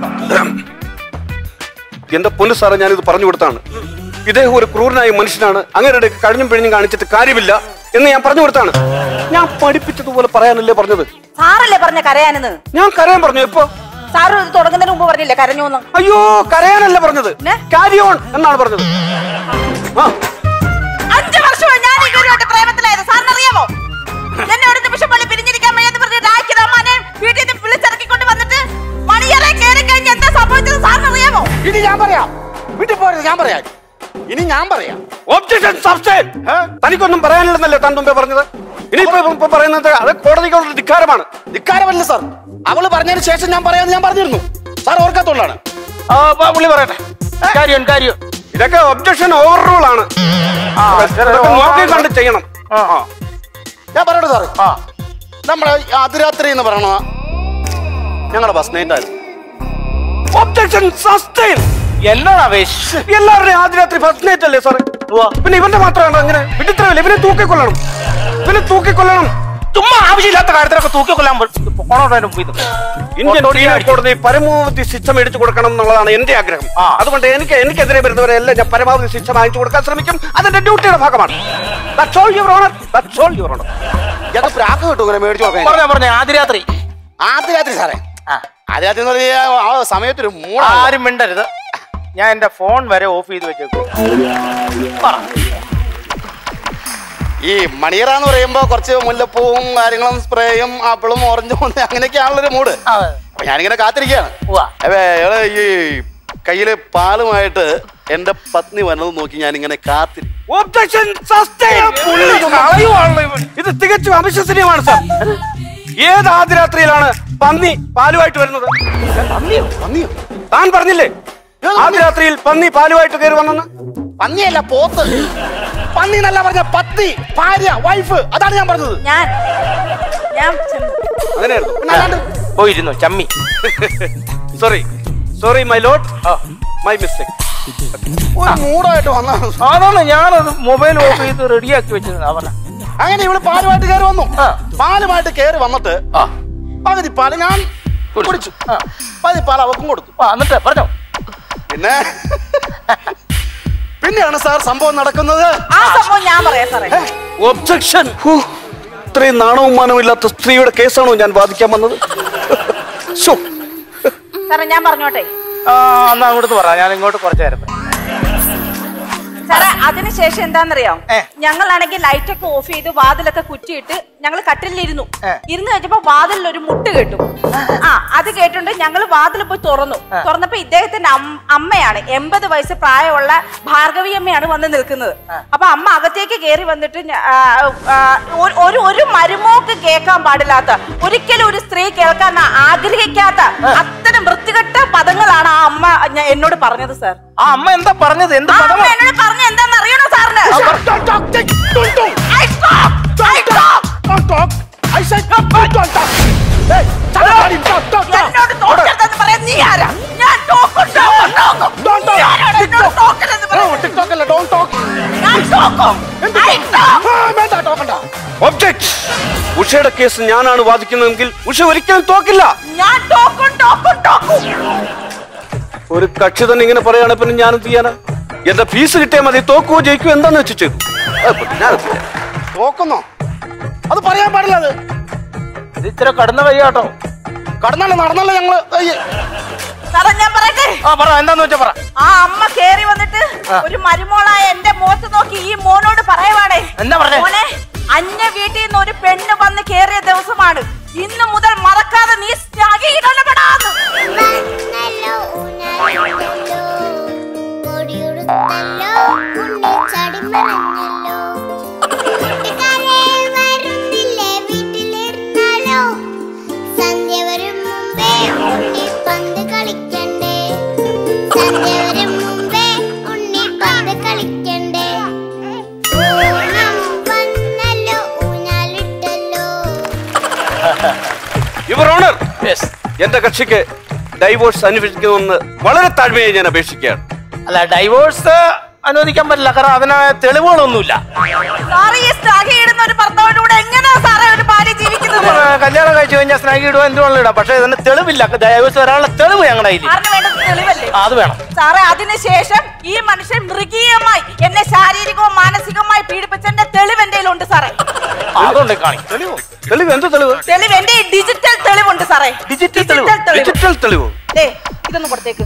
എന്റെ പൊന്നു സാറേ, ഞാനിത് പറഞ്ഞു കൊടുത്താണ്. ഇദ്ദേഹം ഒരു ക്രൂരനായ മനുഷ്യനാണ്. അങ്ങനെ കഴിഞ്ഞും പിഴിഞ്ഞും കാണിച്ചിട്ട് കാര്യമില്ല. എന്ന് ഞാൻ പറഞ്ഞു കൊടുത്താണ്. ഞാൻ പഠിപ്പിച്ചതുപോലെ പറയാനല്ലേ പറഞ്ഞത്.
സാറല്ലേ പറഞ്ഞ കരയാനെന്ന്?
ഞാൻ കരയാൻ പറഞ്ഞു. എപ്പോ?
സാറ് ഇത് തുടങ്ങുന്നതിന് മുമ്പ് പറഞ്ഞില്ലേ കരഞ്ഞോന്ന്?
അയ്യോ, കരയാനല്ല പറഞ്ഞത്, ക്യാരി ഓൺ എന്നാണ് പറഞ്ഞത്.
അഞ്ചു വർഷമായി ഞാൻ ഇവരുമായിട്ട് പ്രേമത്തിലായത് സാറിന് അറിയാമോ? എന്നെ ഒരു നിമിഷം പോലെ പിരിഞ്ഞിരിക്കാൻ വയ്യെന്ന് പറഞ്ഞ് രാഖിയുടെ അമ്മാനെ വീട്ടിൽ നിന്ന് വിളിച്ചിറക്കിക്കൊണ്ട് വന്നിട്ട് മണിയറെ കയറി കഴിഞ്ഞ് എന്താ സംഭവിച്ചത് സാറിന് അറിയാമോ?
ഇനി ഞാൻ പറയാം. വീട്ടിൽ പോയത് ഞാൻ പറയാം. ഇനി ഞാൻ പറയാം.
ഒബ്ജക്ഷൻ സബ്സ്റ്റൈൻ. തനിക്കൊന്നും പറയാനില്ലെന്നല്ലേ താൻ മുമ്പേ പറഞ്ഞത്? ഇനിയിപ്പോ പറയുന്നത് അത് കോടതിക്കുള്ള ധിക്കാരമാണ്.
ധിക്കാരമല്ല സാർ, അവള് പറഞ്ഞതിന് ശേഷം ഞാൻ പറയാന്ന് ഞാൻ പറഞ്ഞിരുന്നു. സാർ ഓർക്കാത്തോണ്ടാണ്.
പുള്ളി പറയട്ടെ. കാര്യം കാര്യം
ഇതൊക്കെ ഒബ്ജക്ഷൻ ഓവർ റൂൾ ആണ്. നോക്കി കണ്ട് ചെയ്യണം.
ഞാൻ പറയട്ടെ സാറേ, നമ്മുടെ അതിരാത്രി എന്ന് പറയണ ഞങ്ങളുടെ ബസ് നൈറ്റായിരുന്നു.
Objection sustain.
എന്നാണ്
എല്ലാവരുടെയും ആദ്യരാത്രി ഫസ്റ്റ് നൈറ്റ് അല്ലേ സാറേ? പിന്നെ ഇവന്റെ മാത്രമാണ് അങ്ങനെ വിചിത്രമല്ലേ? ഇവനെ തൂക്കിക്കൊല്ലണം, ഇവനെ തൂക്കിക്കൊല്ലണം.
ചുമ്മാ ആവശ്യമില്ലാത്ത കാര്യത്തിലൊക്കെ തൂക്കിക്കൊല്ലാൻ
ഇന്ത്യൻ പീനൽ കോടതി പരമാവധി ശിക്ഷ മേടിച്ചു കൊടുക്കണം എന്നുള്ളതാണ് എന്റെ ആഗ്രഹം. അതുകൊണ്ട് എനിക്ക് എനിക്കെതിരെ വരുന്നവരെല്ലാം ഞാൻ പരമാവധി ശിക്ഷ വാങ്ങിച്ചു കൊടുക്കാൻ ശ്രമിക്കും. അതിന്റെ ഡ്യൂട്ടിയുടെ ഭാഗമാണ്.
ആദ്യരാത്രി
ആദ്യരാത്രി സാറേ, ആദ്യരാത്രി എന്ന് പറഞ്ഞാൽ ആ സമയത്തൊരു മൂന്ന്
ആരും മിണ്ടരുത്. ഞാൻ എന്റെ ഫോൺ വരെ ഓഫ് ചെയ്ത് വെച്ചേക്കും.
ഈ മണിയറ എന്ന് പറയുമ്പോ കുറച്ച് മുല്ലപ്പൂവും കാര്യങ്ങളും സ്പ്രേയും ആപ്പിളും ഓറഞ്ചും അങ്ങനെയൊക്കെയാണുള്ളൊരു മൂഡ്. അപ്പൊ ഞാനിങ്ങനെ കാത്തിരിക്കുകയാണ്. ഈ കയ്യില് പാലുമായിട്ട് എന്റെ പത്നി വന്നത് നോക്കി ഞാനിങ്ങനെ കാത്തിരി.
ഇത് തികച്ചും അവിശ്വസനീയമാണ് സാർ. ഏത് ആദ്യരാത്രിയിലാണ് പന്നി പാലുമായിട്ട് വരുന്നത്? താൻ പറഞ്ഞില്ലേ ആദ്യരാത്രിയിൽ പന്നി പാലുമായിട്ട് കയറി വന്നെന്ന്?
പന്നിയല്ല, പോത്ത്. പന്നി എന്നല്ല പറഞ്ഞ പത്നി, ഭാര്യ, വൈഫ്, അതാണ് ഞാൻ പറഞ്ഞത്.
ഞാൻ ഞാൻ
അങ്ങനെയായിരുന്നു.
പോയിരുന്നു ചമ്മി.
Sorry sorry my lord, my mistake.
മൂടായിട്ട് വന്ന
അതാണ് ഞാനത് മൊബൈൽ ഓഫ് ചെയ്ത് റെഡിയാക്കി വെച്ചത്. അവന
അങ്ങനെ ഇവള് പാലുമായിട്ട് കയറി വന്നു. പാലുമായിട്ട് കയറി വന്നിട്ട് പകുതി പാല് ഞാൻ കുടിച്ചു, പകുതി പാൽ അവക്കും കൊടുത്തു.
എന്നിട്ട് പറഞ്ഞോ.
പിന്നെ പിന്നെയാണ് സാർ സംഭവം നടക്കുന്നത്.
ആ സംഭവം ഞാൻ പറയാം സാറേ.
ഒബ്ജക്ഷൻ. ഇത്രയും നാണവും മാനവും ഇല്ലാത്ത സ്ത്രീയുടെ കേസാണോ ഞാൻ വാദിക്കാൻ വന്നത്?
സാറേ ഞാൻ പറഞ്ഞോട്ടെ.
ആ എന്നാ അങ്ങോട്ട് പറ, ഞാൻ ഇങ്ങോട്ട് കുറച്ചു നേരം.
സാറേ അതിനുശേഷം എന്താണെന്നറിയാം, ഞങ്ങളാണെങ്കിൽ ലൈറ്റ് ഒക്കെ ഓഫ് ചെയ്ത് വാതിലൊക്കെ കുറ്റിയിട്ട് ഞങ്ങൾ കട്ടിലിരുന്നു. ഇരുന്ന് കഴിഞ്ഞപ്പോ വാതിലിൽ ഒരു മുട്ട് കേട്ടു. ആ അത് കേട്ടുണ്ട് ഞങ്ങൾ വാതിൽ പോയി തുറന്നു. തുറന്നപ്പോ ഇദ്ദേഹത്തിന്റെ അമ്മയാണ്, എൺപത് വയസ്സ് പ്രായമുള്ള ഭാർഗവി അമ്മയാണ് വന്ന് നിൽക്കുന്നത്. അപ്പൊ അമ്മ അകത്തേക്ക് കയറി വന്നിട്ട് ഒരു ഒരു മരുമോക്ക് കേൾക്കാൻ പാടില്ലാത്ത, ഒരിക്കലും ഒരു സ്ത്രീ കേൾക്കാൻ ആഗ്രഹിക്കാത്ത അത്തരം വൃത്തികെട്ട പദങ്ങളാണ് ആ അമ്മ എന്നോട് പറഞ്ഞത് സാർ.
ആ അമ്മ എന്താ പറഞ്ഞത്? എന്ത്
എന്നോട് പറഞ്ഞ എന്താന്ന് അറിയണോ സാറിന്?
ഉഷയുടെ കേസ് ഞാനാണ് വാദിക്കുന്നതെങ്കിൽ ഉഷ ഒരിക്കലും തോക്കില്ല. ഒരു കക്ഷി തന്നെ ഇങ്ങനെ പറയാണ്, പിന്നെ ഞാൻ എന്ത് ചെയ്യാനാ? എന്റെ ഫീസ് കിട്ടിയാൽ മതി, തോക്കുവോ ജയിക്കുവോ എന്താന്ന് വെച്ച് ചെയ്തു.
തോക്കുന്നോ? അത് പറയാൻ പാടില്ല. അത്
ഇത്ര കടന്ന വയ്യാട്ടോ.
കടന്നല്ല നടന്നല്ല ഞങ്ങള്.
ഞാൻ പറയട്ടെ,
എന്താന്ന് വെച്ചാ പറ.
ആ അമ്മ കേറി വന്നിട്ട് ഒരു മരുമോളായ എന്റെ മുഖത്ത് നോക്കി ഈ മോനോട് പറയുവാണേ,
എന്താ പറഞ്ഞേ?
മോനെ അന്യ വീട്ടിൽ നിന്ന് ഒരു പെണ്ണ് വന്ന് കേറിയ ദിവസമാണ്, ഇന്ന് മുതൽ മറക്കാതെ നീ സ്നേഹിക്കപ്പെടാന്ന്.
യുവർ ഓണർ, എന്റെ കക്ഷിക്ക് ഡൈവോഴ്സ് അനുവദിക്കണമെന്ന് വളരെ താഴ്മയായി ഞാൻ അപേക്ഷിക്കുകയാണ്.
അല്ല, ഡൈവോഴ്സ് അനുവദിക്കാൻ പറ്റില്ല, കാരണം അതിന് തെളിവുകളൊന്നുമില്ല.
ജീവിക്കുന്നത്
കല്യാണം കഴിച്ചു കഴിഞ്ഞാൽ സ്നേഹം ഇടുക എന്തുകൊണ്ടും ഇടാം, പക്ഷെ ഇതിന് തെളിവില്ല. ഡൈവോഴ്സ് വരാനുള്ള തെളിവ് ഞങ്ങളുടെ കയ്യിൽ.
തെളിവല്ലേ?
അത് വേണം
സാറേ. അതിനുശേഷം ഈ മനുഷ്യൻ മൃഗീയമായി എന്നെ ശാരീരികവും മാനസികവുമായി പീഡിപ്പിച്ചതിന്റെ തെളിവ് എന്റെ ഉണ്ട് സാറേ.
അതുകൊണ്ട് കാണി
തെളിവോ? തെളിവ്? എന്ത് തെളിവ്?
തെളിവ് എന്റെ ഡിജിറ്റൽ തെളിവുണ്ട് സാറേ.
ഡിജിറ്റൽ തെളിവ്? ഡിജിറ്റൽ തെളിവോ?
ഇതൊന്ന് കൊടുത്തേക്ക്.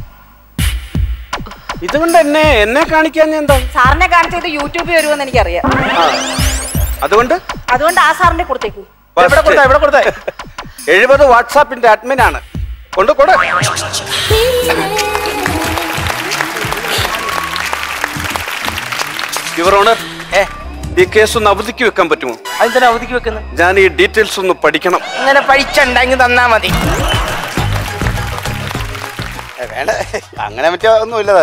ഇതുകൊണ്ട് എന്നെ എന്നെ കാണിക്കാൻ എന്താ?
സാറിനെ കാണിച്ചത് യൂട്യൂബിൽ വരുമെന്ന് എനിക്കറിയാം.
അതുകൊണ്ട്
അതുകൊണ്ട് ആ സാറിന്റെ കൊടുത്തേക്ക്.
എവിടെ കൊടുത്താ? എവിടെ കൊടുത്തേ? എഴുപത് വാട്സാപ്പിന്റെ അഡ്മിൻ ആണ്. കൊണ്ട് കൊടു. യുവർ ഓണർ, ഈ കേസ് ഒന്ന് അവധിക്ക് വെക്കാൻ പറ്റുമോ?
അതിന് അവധിക്ക് വെക്കുന്നത്?
ഞാൻ ഈ ഡീറ്റെയിൽസ് ഒന്ന് പഠിക്കണം.
അങ്ങനെ പഠിച്ചുണ്ടെങ്കിൽ തന്നാ മതി.
വേണ്ട, അങ്ങനെ പറ്റിയ ഒന്നുമില്ല.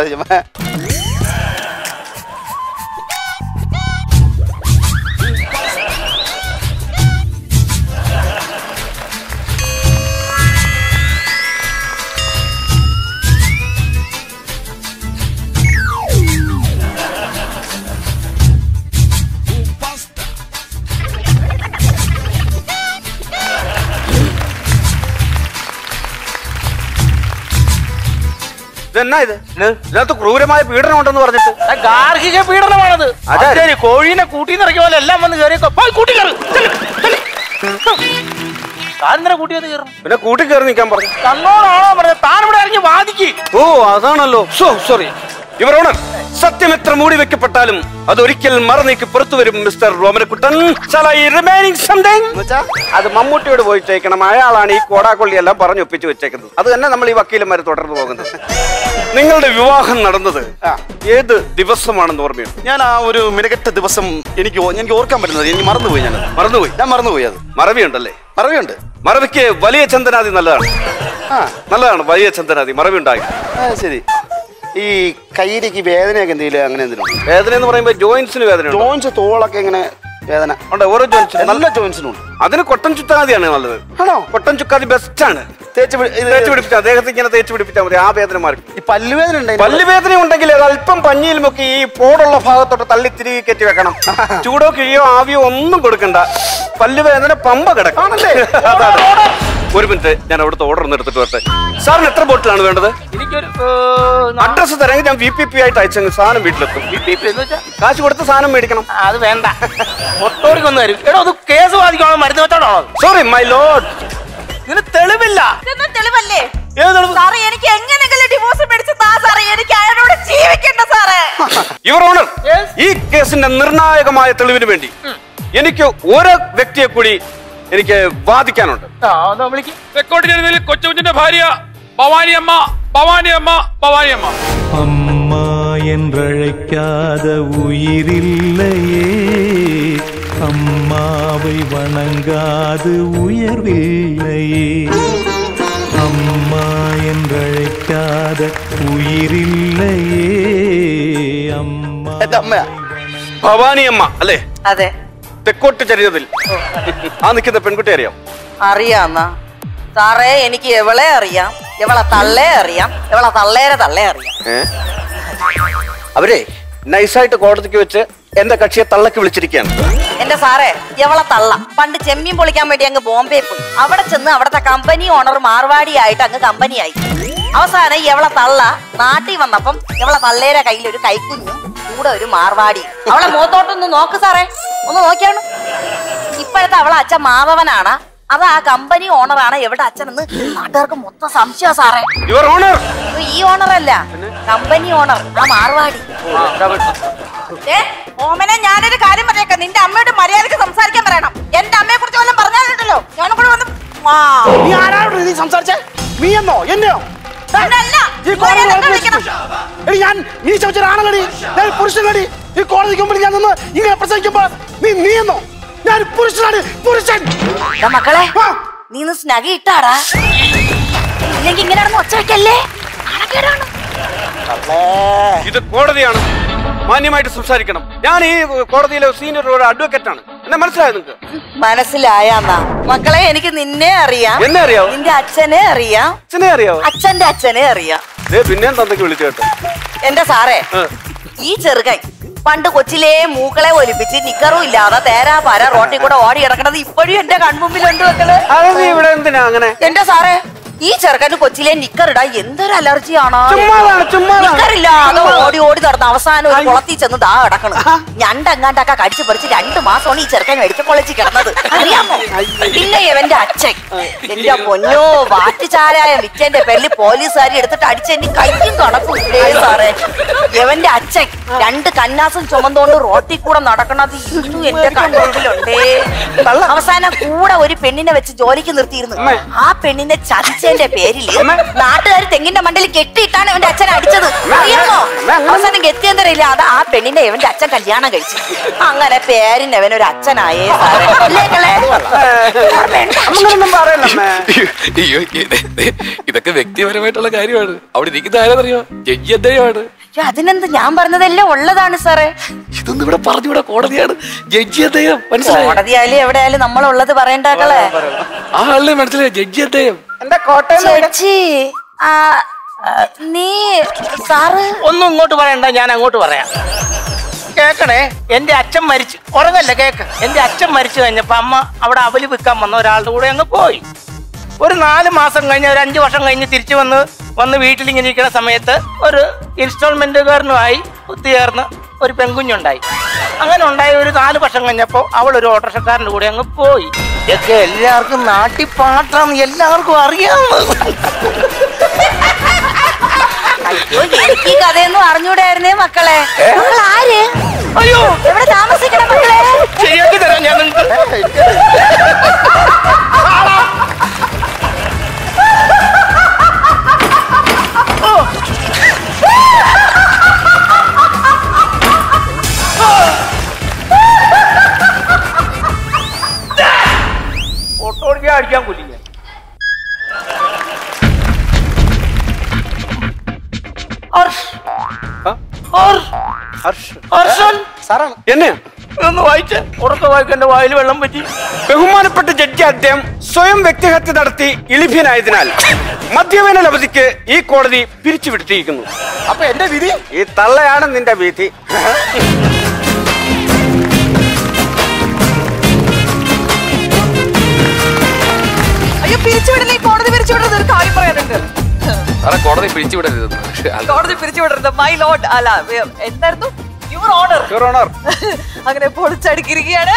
ഇതെന്നാ ഇത്? ഇതിനകത്ത് ക്രൂരമായ പീഡനം ഉണ്ടെന്ന് പറഞ്ഞിട്ട്.
ഗാർഹിക പീഡനമാണത്. അതെ, കോഴീനെ കൂട്ടിന്നിറക്കിയ പോലെ എല്ലാം വന്ന് കയറിയപ്പോ കൂട്ടി കയറും. താനെന്തിനാ കൂട്ടിയത് കയറും?
പിന്നെ കൂട്ടി കയറി നിൽക്കാൻ പറഞ്ഞു.
തന്നോടാണോ പറഞ്ഞത്? താൻ ഇവിടെ ഇറങ്ങി വാദിക്ക്.
ഓ അതാണല്ലോ. So sorry your honour. സത്യം എത്ര മൂടി വെക്കപ്പെട്ടാലും അതൊരിക്കൽ മറന്നേക്ക് പുറത്തു വരും മിസ്റ്റർ റോമനക്കുട്ടൻ. അത് മമ്മൂട്ടിയോട് പോയി ചോദിക്കണം. അയാളാണ് ഈ കോടാക്കൊള്ളി എല്ലാം പറഞ്ഞു ഒപ്പിച്ചു വെച്ചേക്കുന്നത്. അത് തന്നെ നമ്മൾ ഈ വക്കീലന്മാരെ തുടർന്ന് പോകുന്നത്. നിങ്ങളുടെ വിവാഹം നടന്നത് ഏത് ദിവസമാണെന്ന് ഓർമ്മയുണ്ട്?
ഞാൻ ആ ഒരു മിനക്കെട്ട ദിവസം എനിക്ക് എനിക്ക് ഓർക്കാൻ പറ്റുന്നത്. എനിക്ക് മറന്നുപോയി. ഞാൻ
മറന്നുപോയി
ഞാൻ മറന്നുപോയി അത്
മറവിയുണ്ടല്ലേ?
മറവിയുണ്ട്.
മറവിക്ക് വലിയ ചന്ദനാദി നല്ലതാണ്.
ആ
നല്ലതാണ് വലിയ ചന്ദനാദി. മറവി ഉണ്ടായി.
ശരി. ഈ കൈയിലേക്ക് വേദനയൊക്കെ എന്തെങ്കിലും അങ്ങനെ എന്തെങ്കിലും?
വേദന എന്ന് പറയുമ്പോൾ ജോയിന്റ്സിന് വേദന.
ജോയിന്റ്സ് തോളൊക്കെ എങ്ങനെ വേദന
ഉണ്ട്? ഓരോ ജോയിന്റ്സിനും
എല്ലാ ജോയിന്റ്സിനും ഉണ്ട്.
അതിന് കൊട്ടൻ ചുക്കാതിയാണ് നല്ലത്.
ആണോ?
കൊട്ടൻ ചുക്കാതി ബെസ്റ്റ് ആണ്.
തേച്ച്
തേച്ച് പിടിപ്പിച്ച അദ്ദേഹത്തെ ഇങ്ങനെ തേച്ച് പിടിപ്പിച്ചാൽ മതി. ആ വേദന മാറി.
ഈ പല്ലുവേദന ഉണ്ടെങ്കിൽ
പല്ലുവേദന ഉണ്ടെങ്കിൽ അത് അല്പം പഞ്ഞിയിൽ മുക്കി ഈ പോടുള്ള ഭാഗത്തോട്ട് തള്ളി തിരികെ കെറ്റി വെക്കണം. ചൂടോ കിഴിയോ ആവിയോ ഒന്നും കൊടുക്കണ്ട. പല്ലുവേദന പമ്പ കിടക്കും. ഒരു മിനിറ്റ്, ഞാൻ അവിടുത്തെ ഓർഡർ ഒന്ന് എടുത്തിട്ട് വരട്ടെ. സാറിന് എത്ര ബോട്ടിലാണ് വേണ്ടത്?
എനിക്കൊരു
അഡ്രസ് തരാമെങ്കിൽ ഞാൻ വി പി പി ആയിട്ട് അയച്ചെങ്കിൽ സാധനം വീട്ടിലെത്തും. കാശ് കൊടുത്ത് സാധനം മേടിക്കണം.
അത് വേണ്ട, ഒട്ടോടിക്കൊന്നും തരും. എടോ അത് കേസ് ബാധിക്കണോ? മരുന്ന് വെച്ചോടാണോ?
സോറി മൈ ലോർഡ്,
ഇതിന് തെളിവില്ല.
തെളിവല്ലേ
ഏത് തെളിവ്?
സാറേ എനിക്ക് എങ്ങനെയെങ്കിലും ഡിവോഴ്സ് മേടിച്ച് താ സാറേ. എനിക്ക് അയാളോട് ജീവിക്കണ്ട സാറേ.
യുവർ ഓണർ, ഈ കേസിന്റെ നിർണായകമായ തെളിവിന് വേണ്ടി എനിക്ക് ഓരോ വ്യക്തിയെ കൂടി എനിക്ക് വാദിക്കാനുണ്ട്.
തെക്കോട്ട് കൊച്ചുകുഞ്ഞിന്റെ ഭാര്യ ഭവാനിയമ്മ, ഭവാനിയമ്മ, ഭവാനിയമ്മ.
അമ്മ என்றழைக்காத உயிரில்லையே, அம்மாவை வணங்காது உயர்வில்லையே. அம்மா என்றழைக்காத ഉയിരില്ലയേ, അമ്മ.
ഭവാനിയമ്മ അല്ലേ?
അതെ.
തെക്കോട്ട് ചരിതത്തിൽ ആ നിൽക്കുന്ന പെൺകുട്ടി അറിയാം?
അറിയാന്നാ സാറേ, എനിക്ക് എവളെ അറിയാം, എവളെ തള്ളേ അറിയാം, എവളെ തള്ളേരെ തള്ളേ അറിയാം.
അവരെ നൈസായിട്ട് കോടതിക്ക് വെച്ച് എന്റെ കക്ഷിയെ തള്ളക്ക് വിളിച്ചിരിക്കുകയാണ്.
എന്റെ സാറേ, എവളെ തള്ള പണ്ട് ചെമ്മീൻ പൊളിക്കാൻ വേണ്ടി അങ്ങ് ബോംബെ പോയി. അവിടെ ചെന്ന് അവിടത്തെ കമ്പനി ഓണർ മാർവാടിയായിട്ട് അങ്ങ് കമ്പനിയായി. അവസാനം എവളെ തള്ള നാട്ടിൽ വന്നപ്പം എവളെ തള്ളേരെ കയ്യിൽ ഒരു കൈക്കുഞ്ഞും കൂടെ ഒരു മാർവാടി. അവളെ മുഖത്തോട്ടൊന്ന് നോക്ക് സാറേ, ഒന്ന് നോക്കിയാണ്. ഇപ്പോഴത്തെ അവളെ അച്ഛൻ മാധവനാണ്, അത് ആ കമ്പനി ഓണറാണ്. എവിടെ അച്ഛനെന്ന് നാട്ടുകാർക്ക് മൊത്തം സംശയം സാറേ. ഈ ഓണറല്ല, കമ്പനി ഓണർ, ആ മാർവാടി. ഓമനെ ഞാനൊരു കാര്യം പറഞ്ഞേക്കാം, നിന്റെ അമ്മയോട് മര്യാദക്ക് സംസാരിക്കാൻ പറയണം. എന്റെ അമ്മയെ കുറിച്ച് വല്ലതും പറഞ്ഞാലുണ്ടല്ലോ ഞാനും കൂടെ വന്ന്.
നീ ആരാണോ നീ സംസാരിച്ചേ? നീ എന്നോ എന്നെയോ? ഞാൻ നീ ചോദിച്ചൊരാണല്ലടി, ഞാൻ പുരുഷനടി. ഈ കോടതിക്ക് മുമ്പിൽ ഞാൻ നിന്ന് ഇങ്ങനെ പ്രസംഗിക്കുമ്പോ നീ നീ എന്നോ? ഞാൻ പുരുഷനാണ്, പുരുഷൻ.
മക്കളെ നീ സ്നഗി ഇട്ടാടാ, ഇല്ലെങ്കിൽ ഇങ്ങനെ ഒച്ച വെക്കല്ലേ.
ഇത് കോടതിയാണ്, മാന്യമായിട്ട് സംസാരിക്കണം. ഞാൻ ഈ കോടതിയിലെ സീനിയർ ഒരു അഡ്വക്കേറ്റ് ആണ്. എന്നെ മനസ്സിലായോ നിങ്ങൾക്ക്?
മനസ്സിലായാന്നാ മക്കളെ, എനിക്ക് നിന്നെ അറിയാം,
എന്നെ അറിയാവോ?
നിന്റെ അച്ഛനെ അറിയാം,
അച്ഛനെ അറിയാവോ?
അച്ഛന്റെ അച്ഛനെ അറിയാം.
പിന്നെ തന്തയ്ക്ക് വിളിച്ചു കേട്ടോ.
എന്റെ സാറേ, ഈ ചെറുകൈ പണ്ട് കൊച്ചിലെ മൂക്കളെ ഒലിപ്പിച്ച് നിക്കറും ഇല്ലാതെ തേരാ പാര റോട്ടിൽ കൂടെ ഓടി കിടക്കണത് ഇപ്പോഴും എന്റെ കൺമുമ്പിലുണ്ട് മക്കള്.
ഇവിടെ എന്തിനാ അങ്ങനെ?
എന്റെ സാറേ,
ഈ ചെറുക്കന് കൊച്ചിലെ നിക്കറിടാ എന്തൊരു അലർജിയാണോ?
ചുമ്മാ
നിക്കറില്ല അത് ഓടി ഓടി നടന്ന അവസാനം ഒരു കുളത്തിൽ ചെന്ന് ദാ കിടക്കണം. ഞണ്ടെങ്ങാണ്ടൊക്കെ കടിച്ചു പറിച്ച് രണ്ടു മാസമാണ് ഈ ചെറുക്കൻ മെഡിക്കൽ കോളേജിൽ കിടന്നത്, അറിയാമോ? പിന്നെ ഇവന്റെ അച്ഛൻ എന്റെ പൊന്നോ വാറ്റുചാരായ വിറ്റന്റെ പേരിൽ പോലീസുകാരി എടുത്തിട്ട് അടിച്ചെന്റെ കയ്യും കണക്കില്ലേ സാറേ. ഇവന്റെ അച്ഛൻ രണ്ട് കന്നാസും ചുമന്നുകൊണ്ട് റോട്ടിൽ കൂടെ നടക്കണത് ഇന്നും എന്റെ കണ്ണുണ്ടിലുണ്ടേ. അവസാനം കൂടെ ഒരു പെണ്ണിനെ വെച്ച് ജോലിക്ക് നിർത്തിയിരുന്നു. ആ പെണ്ണിനെ ചതിച്ചതിന്റെ പേരില് നാട്ടുകാർ തെങ്ങിന്റെ മണ്ടയിൽ കെട്ടിയിട്ടാണ് ഇവന്റെ അച്ഛൻ അടിച്ചത്, അറിയാമോ? അവസാനം ഗത്യന്തരയില്ല അത് ആ പെണ്ണിനെ ഇവന്റെ അച്ഛൻ കല്യാണം കഴിച്ചു. അങ്ങനെ പേരിന് അവനൊരു അച്ഛനായേ സാറേ.
ഇതൊക്കെ വ്യക്തിപരമായിട്ടുള്ള കാര്യമാണ്. അവിടെ ഇരിക്കുന്ന ആരെന്നറിയോ? ജഡ്ജി അദ്ദേഹമാണ്.
അതിനെന്ത് ഞാൻ പറഞ്ഞതല്ലേ ഉള്ളതാണ് സാറേ.
ഇതൊന്നും ഇവിടെ പറഞ്ഞൂടെ, കോടതിയാണ്. ജഡ്ജി അദ്ദേഹം മനസ്സിലായി.
കോടതിയായാലും എവിടെയായാലും നമ്മളുള്ളത് പറയണ്ടാക്കളെ.
ആ ആളിനെ മനസ്സിലായി, ജഡ്ജി അദ്ദേഹം.
ചേച്ചി നീ സാറ്
ഒന്നും ഇങ്ങോട്ട് പറയണ്ട, ഞാൻ അങ്ങോട്ട് പറയാം. കേക്കണേ, എന്റെ അച്ഛൻ മരിച്ചു ഉറങ്ങല്ല കേക്ക്. എന്റെ അച്ഛൻ മരിച്ചു കഴിഞ്ഞപ്പോ അമ്മ അവിടെ അവല് വിൽക്കാൻ വന്ന ഒരാളുടെ കൂടെ അങ്ങ് പോയി. ഒരു നാല് മാസം കഴിഞ്ഞ് ഒരു അഞ്ചു വർഷം കഴിഞ്ഞ് തിരിച്ചു വന്ന് വന്ന് വീട്ടിലിങ്ങനെ ഇരിക്കുന്ന സമയത്ത് ഒരു ഇൻസ്റ്റാൾമെന്റുകാരനുമായി ഒത്തുചേർന്ന് ഒരു പെൺകുഞ്ഞുണ്ടായി. അങ്ങനെ ഉണ്ടായി ഒരു നാല് വർഷം കഴിഞ്ഞപ്പോ അവൾ ഒരു ഓട്ടോറിക്ഷക്കാരൻ്റെ കൂടെ അങ്ങ് പോയി. ഇതൊക്കെ എല്ലാവർക്കും നാട്ടിപ്പാട്ടാന്ന് എല്ലാവർക്കും അറിയാമോ?
അയ്യോ എനിക്ക് കഥയൊന്നും അറിഞ്ഞൂടായിരുന്നേ മക്കളെ. നിങ്ങൾ ആര്?
അയ്യോ
എവിടെ താമസിക്കണ മക്കളെ?
ശരിയാക്കി തരാം ഞാൻ നിങ്ങൾക്ക്. ഓട്ടോടിക്കാൻ അടിക്കാൻ കൊല്ലില്ല.
എന്നെ
ഒന്ന് വായിച്ച് ഉറക്കെ വായിക്കണ്ട, വായിൽ വെള്ളം പറ്റി.
ബഹുമാനപ്പെട്ട ജഡ്ജി അദ്ദേഹം സ്വയം വ്യക്തിഹത്യ നടത്തി ഇളിഭ്യനായതിനാൽ മദ്യവേനൽ അവധിക്ക് ഈ കോടതി പിരിച്ചുവിട്ടിരിക്കുന്നു.
അപ്പൊ എന്റെ വിധി
ഈ തള്ളയാണ് നിന്റെ വിധി.
അയ്യോ പിരിച്ചുവിടലേ, കോടതി പിരിച്ചുവിടരുത്. ഒരു കാര്യം പറയാനുണ്ട്.
കോടതി പിരിച്ചുവിടരുത്.
കോടതി പിരിച്ചുവിടരുത് മൈ ലോർഡ്. അല്ല എന്തായിരുന്നു? Your honour.
Your honour.
അങ്ങനെ പൊളിച്ചടിക്കിരിക്കുകയാണ്.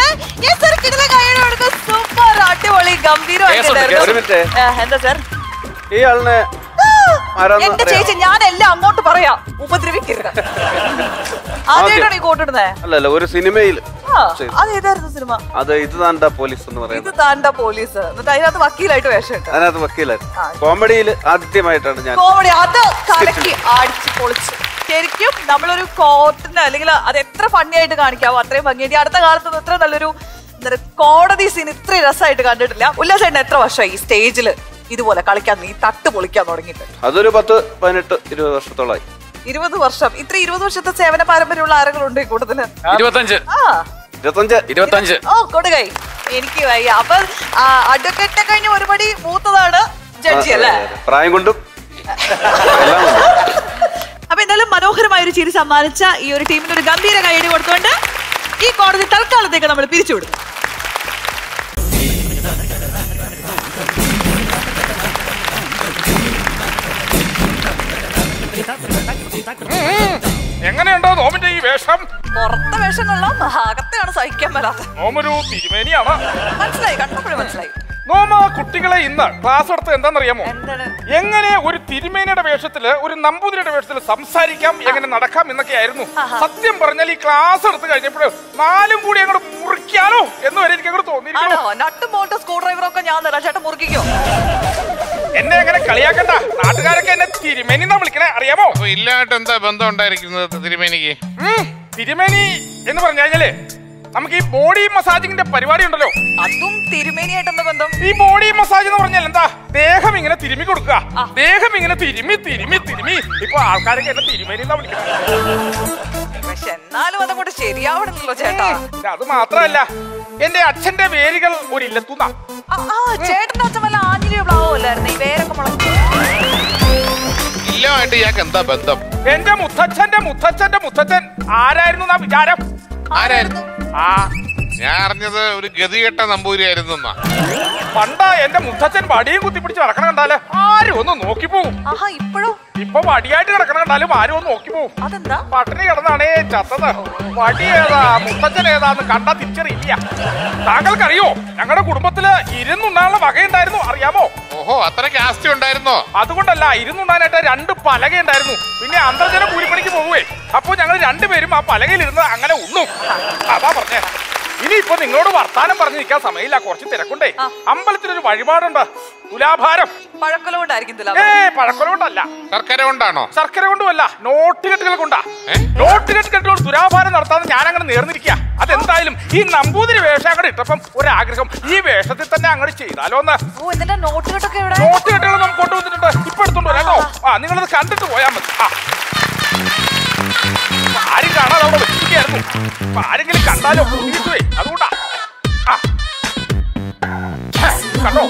സൂപ്പർ അടിപൊളി ഗംഭീരമായിട്ട്. എന്താ സാർ
ഈ ആളിനെ
എന്റെ ചേച്ചി ഞാൻ എല്ലാം അങ്ങോട്ട് പറയാം, ഉപദ്രവിക്കരുത്. ആദ്യമായിട്ടാണ് ഈ കോട്ടിടുന്നേ?
അല്ലല്ല, ഒരു സിനിമയിൽ.
അത് ഏതായിരുന്നു സിനിമ?
അത് ഇത് താണ്ട പോലീസ് എന്ന് പറയുന്നത്.
ഇത് താണ്ട പോലീസ്. എന്നിട്ട് അതിനകത്ത് വക്കീലായിട്ട് വേഷം ഇട്ടു.
അതിനകത്ത് വക്കീലായിരുന്നു. കോമഡിയിൽ ആദ്യമായിട്ടാണ് ഞാൻ
കോമഡി. അത് കലക്കി അടിച്ച് പൊളിച്ച്. ശരിക്കും നമ്മളൊരു കോർട്ടിന് അല്ലെങ്കിൽ അത് എത്ര ഫണ്ണി ആയിട്ട് കാണിക്കാവോ അത്രയും ഭംഗിയായിട്ട്. അടുത്ത കാലത്ത് ഇത്ര നല്ലൊരു കോടതി സീൻ ഇത്രയും രസമായിട്ട് കണ്ടിട്ടില്ല. ഉല്ലാസേട്ടൻ എത്ര വർഷമായി ഈ സ്റ്റേജില് ഇതുപോലെ കളിക്കാൻ, ഈ തട്ട് പൊളിക്കാൻ തുടങ്ങിയിട്ട്?
അതൊരു പത്ത് പതിനെട്ട് ഇരുപത് വർഷത്തോളായി.
ഇരുപത് വർഷം. ഇത്ര ഇരുപത് വർഷത്തെ സേവന പാരമ്പര്യമുള്ള ആരെങ്കിലും ഈ കൂട്ടത്തില്?
ഇരുപത്തഞ്ച്
ഇരുപത്തഞ്ച്
ഇരുപത്തഞ്ച്
ഓ കൊടുകൈ. എനിക്ക് വയ്യ. അപ്പൊ അഡ്വക്കേറ്റിനെ കഴിഞ്ഞ് ഒരുപടി മൂത്തതാണ് ജഡ്ജി അല്ലേ?
പ്രായം കൊണ്ടും.
അപ്പൊ എന്തായാലും മനോഹരമായ ഒരു ചിരി സമ്മാനിച്ച ഈ ഒരു ടീമിന് ഒരു ഗംഭീര കൈയടി കൊടുത്തുകൊണ്ട് ഈ കോടതി തൽക്കാലത്തേക്ക് നമ്മൾ പിരിച്ചുവിടുന്നു.
എങ്ങനെയുണ്ടോ നോമിന്റെ ഈ വേഷം?
പുറത്തെ വേഷം കൊള്ളാം, അകത്തെയാണ് സഹിക്കാൻ വരാത്ത.
നോമൊരു തിരുമേനിയാണ്.
മനസ്സിലായി, കണ്ടപ്പോഴും മനസ്സിലായി.
നോമ കുട്ടികളെ ഇന്ന് ക്ലാസ് എടുത്ത് എന്താണെന്നറിയാമോ? എങ്ങനെ ഒരു തിരുമേനിയുടെ വേഷത്തില് ഒരു നമ്പൂതിരിയുടെ വേഷത്തില് സംസാരിക്കാം, എങ്ങനെ നടക്കാം എന്നൊക്കെയായിരുന്നു. സത്യം പറഞ്ഞാൽ ഈ ക്ലാസ് എടുത്ത് കഴിഞ്ഞപ്പോൾ നാലും കൂടി അങ്ങോട്ട് മുറിക്കാനോ എന്ന് വരെ എനിക്ക് അങ്ങോട്ട് തോന്നിയിരിക്കുന്നു.
നട്ടും ബോൾട്ടും സ്ക്രൂ ഡ്രൈവറൊക്കെ ഞാൻ തരാം, ചേട്ടൻ മുറിക്കോ?
എന്നെ എങ്ങനെ കളിയാക്കണ്ട, നാട്ടുകാരൊക്കെ എന്നെ തിരുമേനി എന്നാ വിളിക്കണേ, അറിയാമോ?
ഇല്ലാട്ട് എന്താ ബന്ധം ഉണ്ടായിരിക്കുന്നത് തിരുമേനിക്ക്?
തിരുമേനി എന്ന് പറഞ്ഞു കഴിഞ്ഞാല് നമുക്ക് ഈ ബോഡി മസാജിങ്ങിന്റെ പരിപാടി ഉണ്ടല്ലോ,
അതും തിരുമേനിയായിട്ട് എന്താ ബന്ധം?
ഈ ബോഡി മസാജ് എന്ന് പറഞ്ഞാൽ എന്താ? ദേഹം ഇങ്ങനെ തിരുമി കൊടുക്കുക, ദേഹം ഇങ്ങനെ തിരുമി തിരുമി തിരുമി. ഇപ്പൊ ആൾക്കാരൊക്കെ എന്നെ തിരുമേനി എന്നാ വിളിക്കുന്നത്.
പക്ഷെ എന്നാലും അതങ്ങോട്ട് ശരിയാവണല്ലോ ചേട്ടാ.
അത് മാത്രമല്ല, എന്റെ അച്ഛന്റെ വേരുകൾ ഒരു ഇല്ലത്തുന്ന.
ചേട്ടന്റെ അച്ഛൻ വല്ല ആഞ്ഞിലിയോ പ്ലാവോ അല്ലായിരുന്നു ഈ വേരൊക്കെ മുളച്ചു?
ഇല്ലമായിട്ട് ഇയാൾക്ക് എന്താ ബന്ധം?
എന്റെ മുത്തച്ഛന്റെ മുത്തച്ഛന്റെ മുത്തച്ഛൻ ആരായിരുന്നു എന്നാ വിചാരം?
ആരായിരുന്നു?
ആ
ഞാൻ അറിഞ്ഞത് ഒരു ഗതികെട്ട നമ്പൂരിയായിരുന്നു.
പണ്ടാ എന്റെ മുത്തച്ഛൻ വടിയും കുത്തിപ്പിടിച്ച് നടക്കണം കണ്ടാല് ആരും ഒന്ന് നോക്കി പോകും. ഇപ്പൊ വടിയായിട്ട് കിടക്കണം കണ്ടാലും ആരും ഒന്ന് നോക്കി പോകും.
അതെന്താ?
പട്ടിണി കിടന്നാണേ ചത്തത്. വടി ഏതാ മുത്തച്ഛൻ ഏതാന്ന് കണ്ടാ തിരിച്ചറിയില്ല. താങ്കൾക്കറിയോ ഞങ്ങളുടെ കുടുംബത്തില് ഇരുന്നുണ്ടാനുള്ള വകയുണ്ടായിരുന്നു, അറിയാമോ?
ഓഹോ, അത്രയ്ക്ക് ആസ്തി ഉണ്ടായിരുന്നോ?
അതുകൊണ്ടല്ല, ഇരുന്നുണ്ടാനായിട്ട് രണ്ട് പലക ഉണ്ടായിരുന്നു. പിന്നെ അന്തർജന കൂലിപ്പണിക്ക് പോകുവേ. അപ്പൊ ഞങ്ങൾ രണ്ടുപേരും ആ പലകയിലിരുന്ന് അങ്ങനെ ഉണ്ണും. അതാ പറഞ്ഞേ. ഇനിയിപ്പോ നിങ്ങളോട് വർത്താനം പറഞ്ഞിരിക്കാൻ സമയമില്ല, കുറച്ച് തിരക്കുണ്ടേ. അമ്പലത്തിലൊരു വഴിപാടുണ്ട്, തുലാഭാരം.
പഴക്കൊല കൊണ്ടായിരിക്കും.
ഏ പഴക്കൊല കൊണ്ടല്ല.
ശർക്കര കൊണ്ടാണോ?
ശർക്കര കൊണ്ടുമല്ല, നോട്ടുകെട്ടുകൾ കൊണ്ടാ. നോട്ടുകെട്ടുകൾ തുലാഭാരം നടത്താതെ ഞാൻ അങ്ങനെ നേർന്നിരിക്കുക. അതെന്തായാലും ഈ നമ്പൂതിരി വേഷം അങ്ങോട്ട് ഇട്ടപ്പം ഒരാഗ്രഹം, ഈ വേഷത്തിൽ തന്നെ അങ്ങോട്ട് ചെയ്താലോന്ന്. നോട്ടുകെട്ടുകൾ നമുക്ക് കൊണ്ടുവന്നിട്ടുണ്ട്, ഇപ്പൊ എടുത്തോണ്ട് വരാട്ടോ. ആ നിങ്ങളത് കണ്ടിട്ട് പോയാൽ മതി. ആ ആരും കാണാതെ അവിടെ വെച്ചിരിക്കായിരുന്നു. ആരെങ്കിലും കണ്ടാലോ കുടിയിട്ടുവേ, അതുകൊണ്ടാ. ആ കണ്ടോ,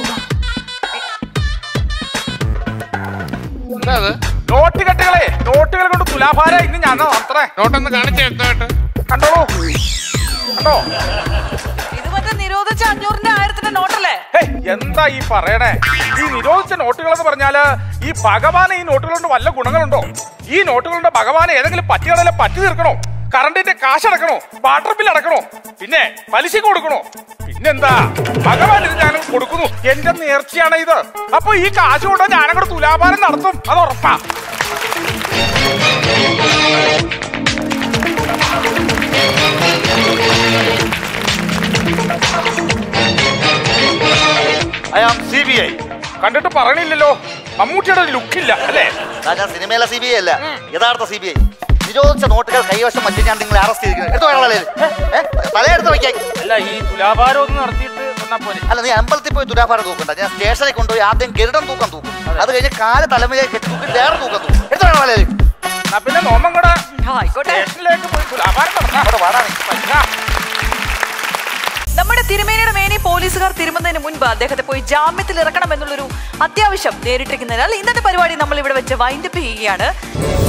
നോട്ടുകെട്ടുകളെ നോട്ടുകൾ കൊണ്ട് തുലാഭാര ഇന്ന് ഞാൻ നടത്തണേ.
നോട്ടൊന്ന് കാണിച്ചേ,
കണ്ടോളൂ, കണ്ടോ?
ഇത് മറ്റേ നിരോധിച്ച അഞ്ഞൂറിന്റെ ആയിരത്തിന്റെ നോട്ടല്ലേ?
എന്താ ഈ പറയണേ? ഈ നിരോധിച്ച നോട്ടുകൾ എന്ന് പറഞ്ഞാല് ഈ ഭഗവാന് ഈ നോട്ടുകൾ കൊണ്ട് വല്ല ഗുണങ്ങളുണ്ടോ? ഈ നോട്ടുകളുടെ ഭഗവാനെ ഏതെങ്കിലും പറ്റികളെ പറ്റി തീർക്കണോ? കറണ്ടിന്റെ കാശ് അടക്കണോ? Water bill അടക്കണോ? പിന്നെ പലിശ കൊടുക്കണോ? പിന്നെന്താ, ഭഗവാൻ ഇത് ഞാൻ കൊടുക്കുന്നു, എന്റെ നേർച്ചയാണ് ഇത്. അപ്പൊ ഈ കാശ് കൊണ്ട് ഞാനങ്ങോട്ട് തുലാഭാരം നടത്തും, അത് ഉറപ്പാ.
I am C B I.
കണ്ടിട്ട് പറയണില്ലല്ലോ, മമ്മൂട്ടിയുടെ ലുക്കില്ല അല്ലേ?
ഞാൻ സിനിമയിലെ സി ബി ഐ അല്ല, യഥാർത്ഥ സി ബി ഐ. നിരോധിച്ച നോട്ടുകൾ കൈവശം വച്ച് ഞാൻ നിങ്ങളെ അറസ്റ്റ് ചെയ്തിരിക്കുന്നത്. തലയെടുത്ത് വയ്ക്കാൻ
അല്ല, ഈ തുലാഭാരം ഒന്ന് നടത്തിയിട്ട് വന്നാ പോലെ.
അല്ല, നീ അമ്പലത്തിൽ പോയി തുലാഭാരം തൂക്കണ്ട. ഞാൻ സ്റ്റേഷനിൽ കൊണ്ടുപോയി ആദ്യം ഗരുഡം തൂക്കം തൂക്കും, അത് കഴിഞ്ഞ് കാല് തലമുറയിലേക്ക് കെട്ടി തൂക്കി വേറെ തൂക്കം തൂക്കും. എടുത്തു വേണം വളരെ.
പിന്നെ നോമം കൂടെ സ്റ്റേഷനിലേക്ക് പോയി തുലാഭാരം നടത്താം.
നമ്മുടെ തിരുമേനിയുടെ മേനി പോലീസുകാർ തിരുമുന്നതിന് മുൻപ് അദ്ദേഹത്തെ പോയി ജാമ്യത്തിൽ ഇറക്കണം എന്നുള്ളൊരു അത്യാവശ്യം നേരിട്ടിരിക്കുന്നതിനാൽ ഇന്നത്തെ പരിപാടി നമ്മൾ ഇവിടെ വെച്ച് വൈൻഡപ്പ് ചെയ്യുകയാണ്.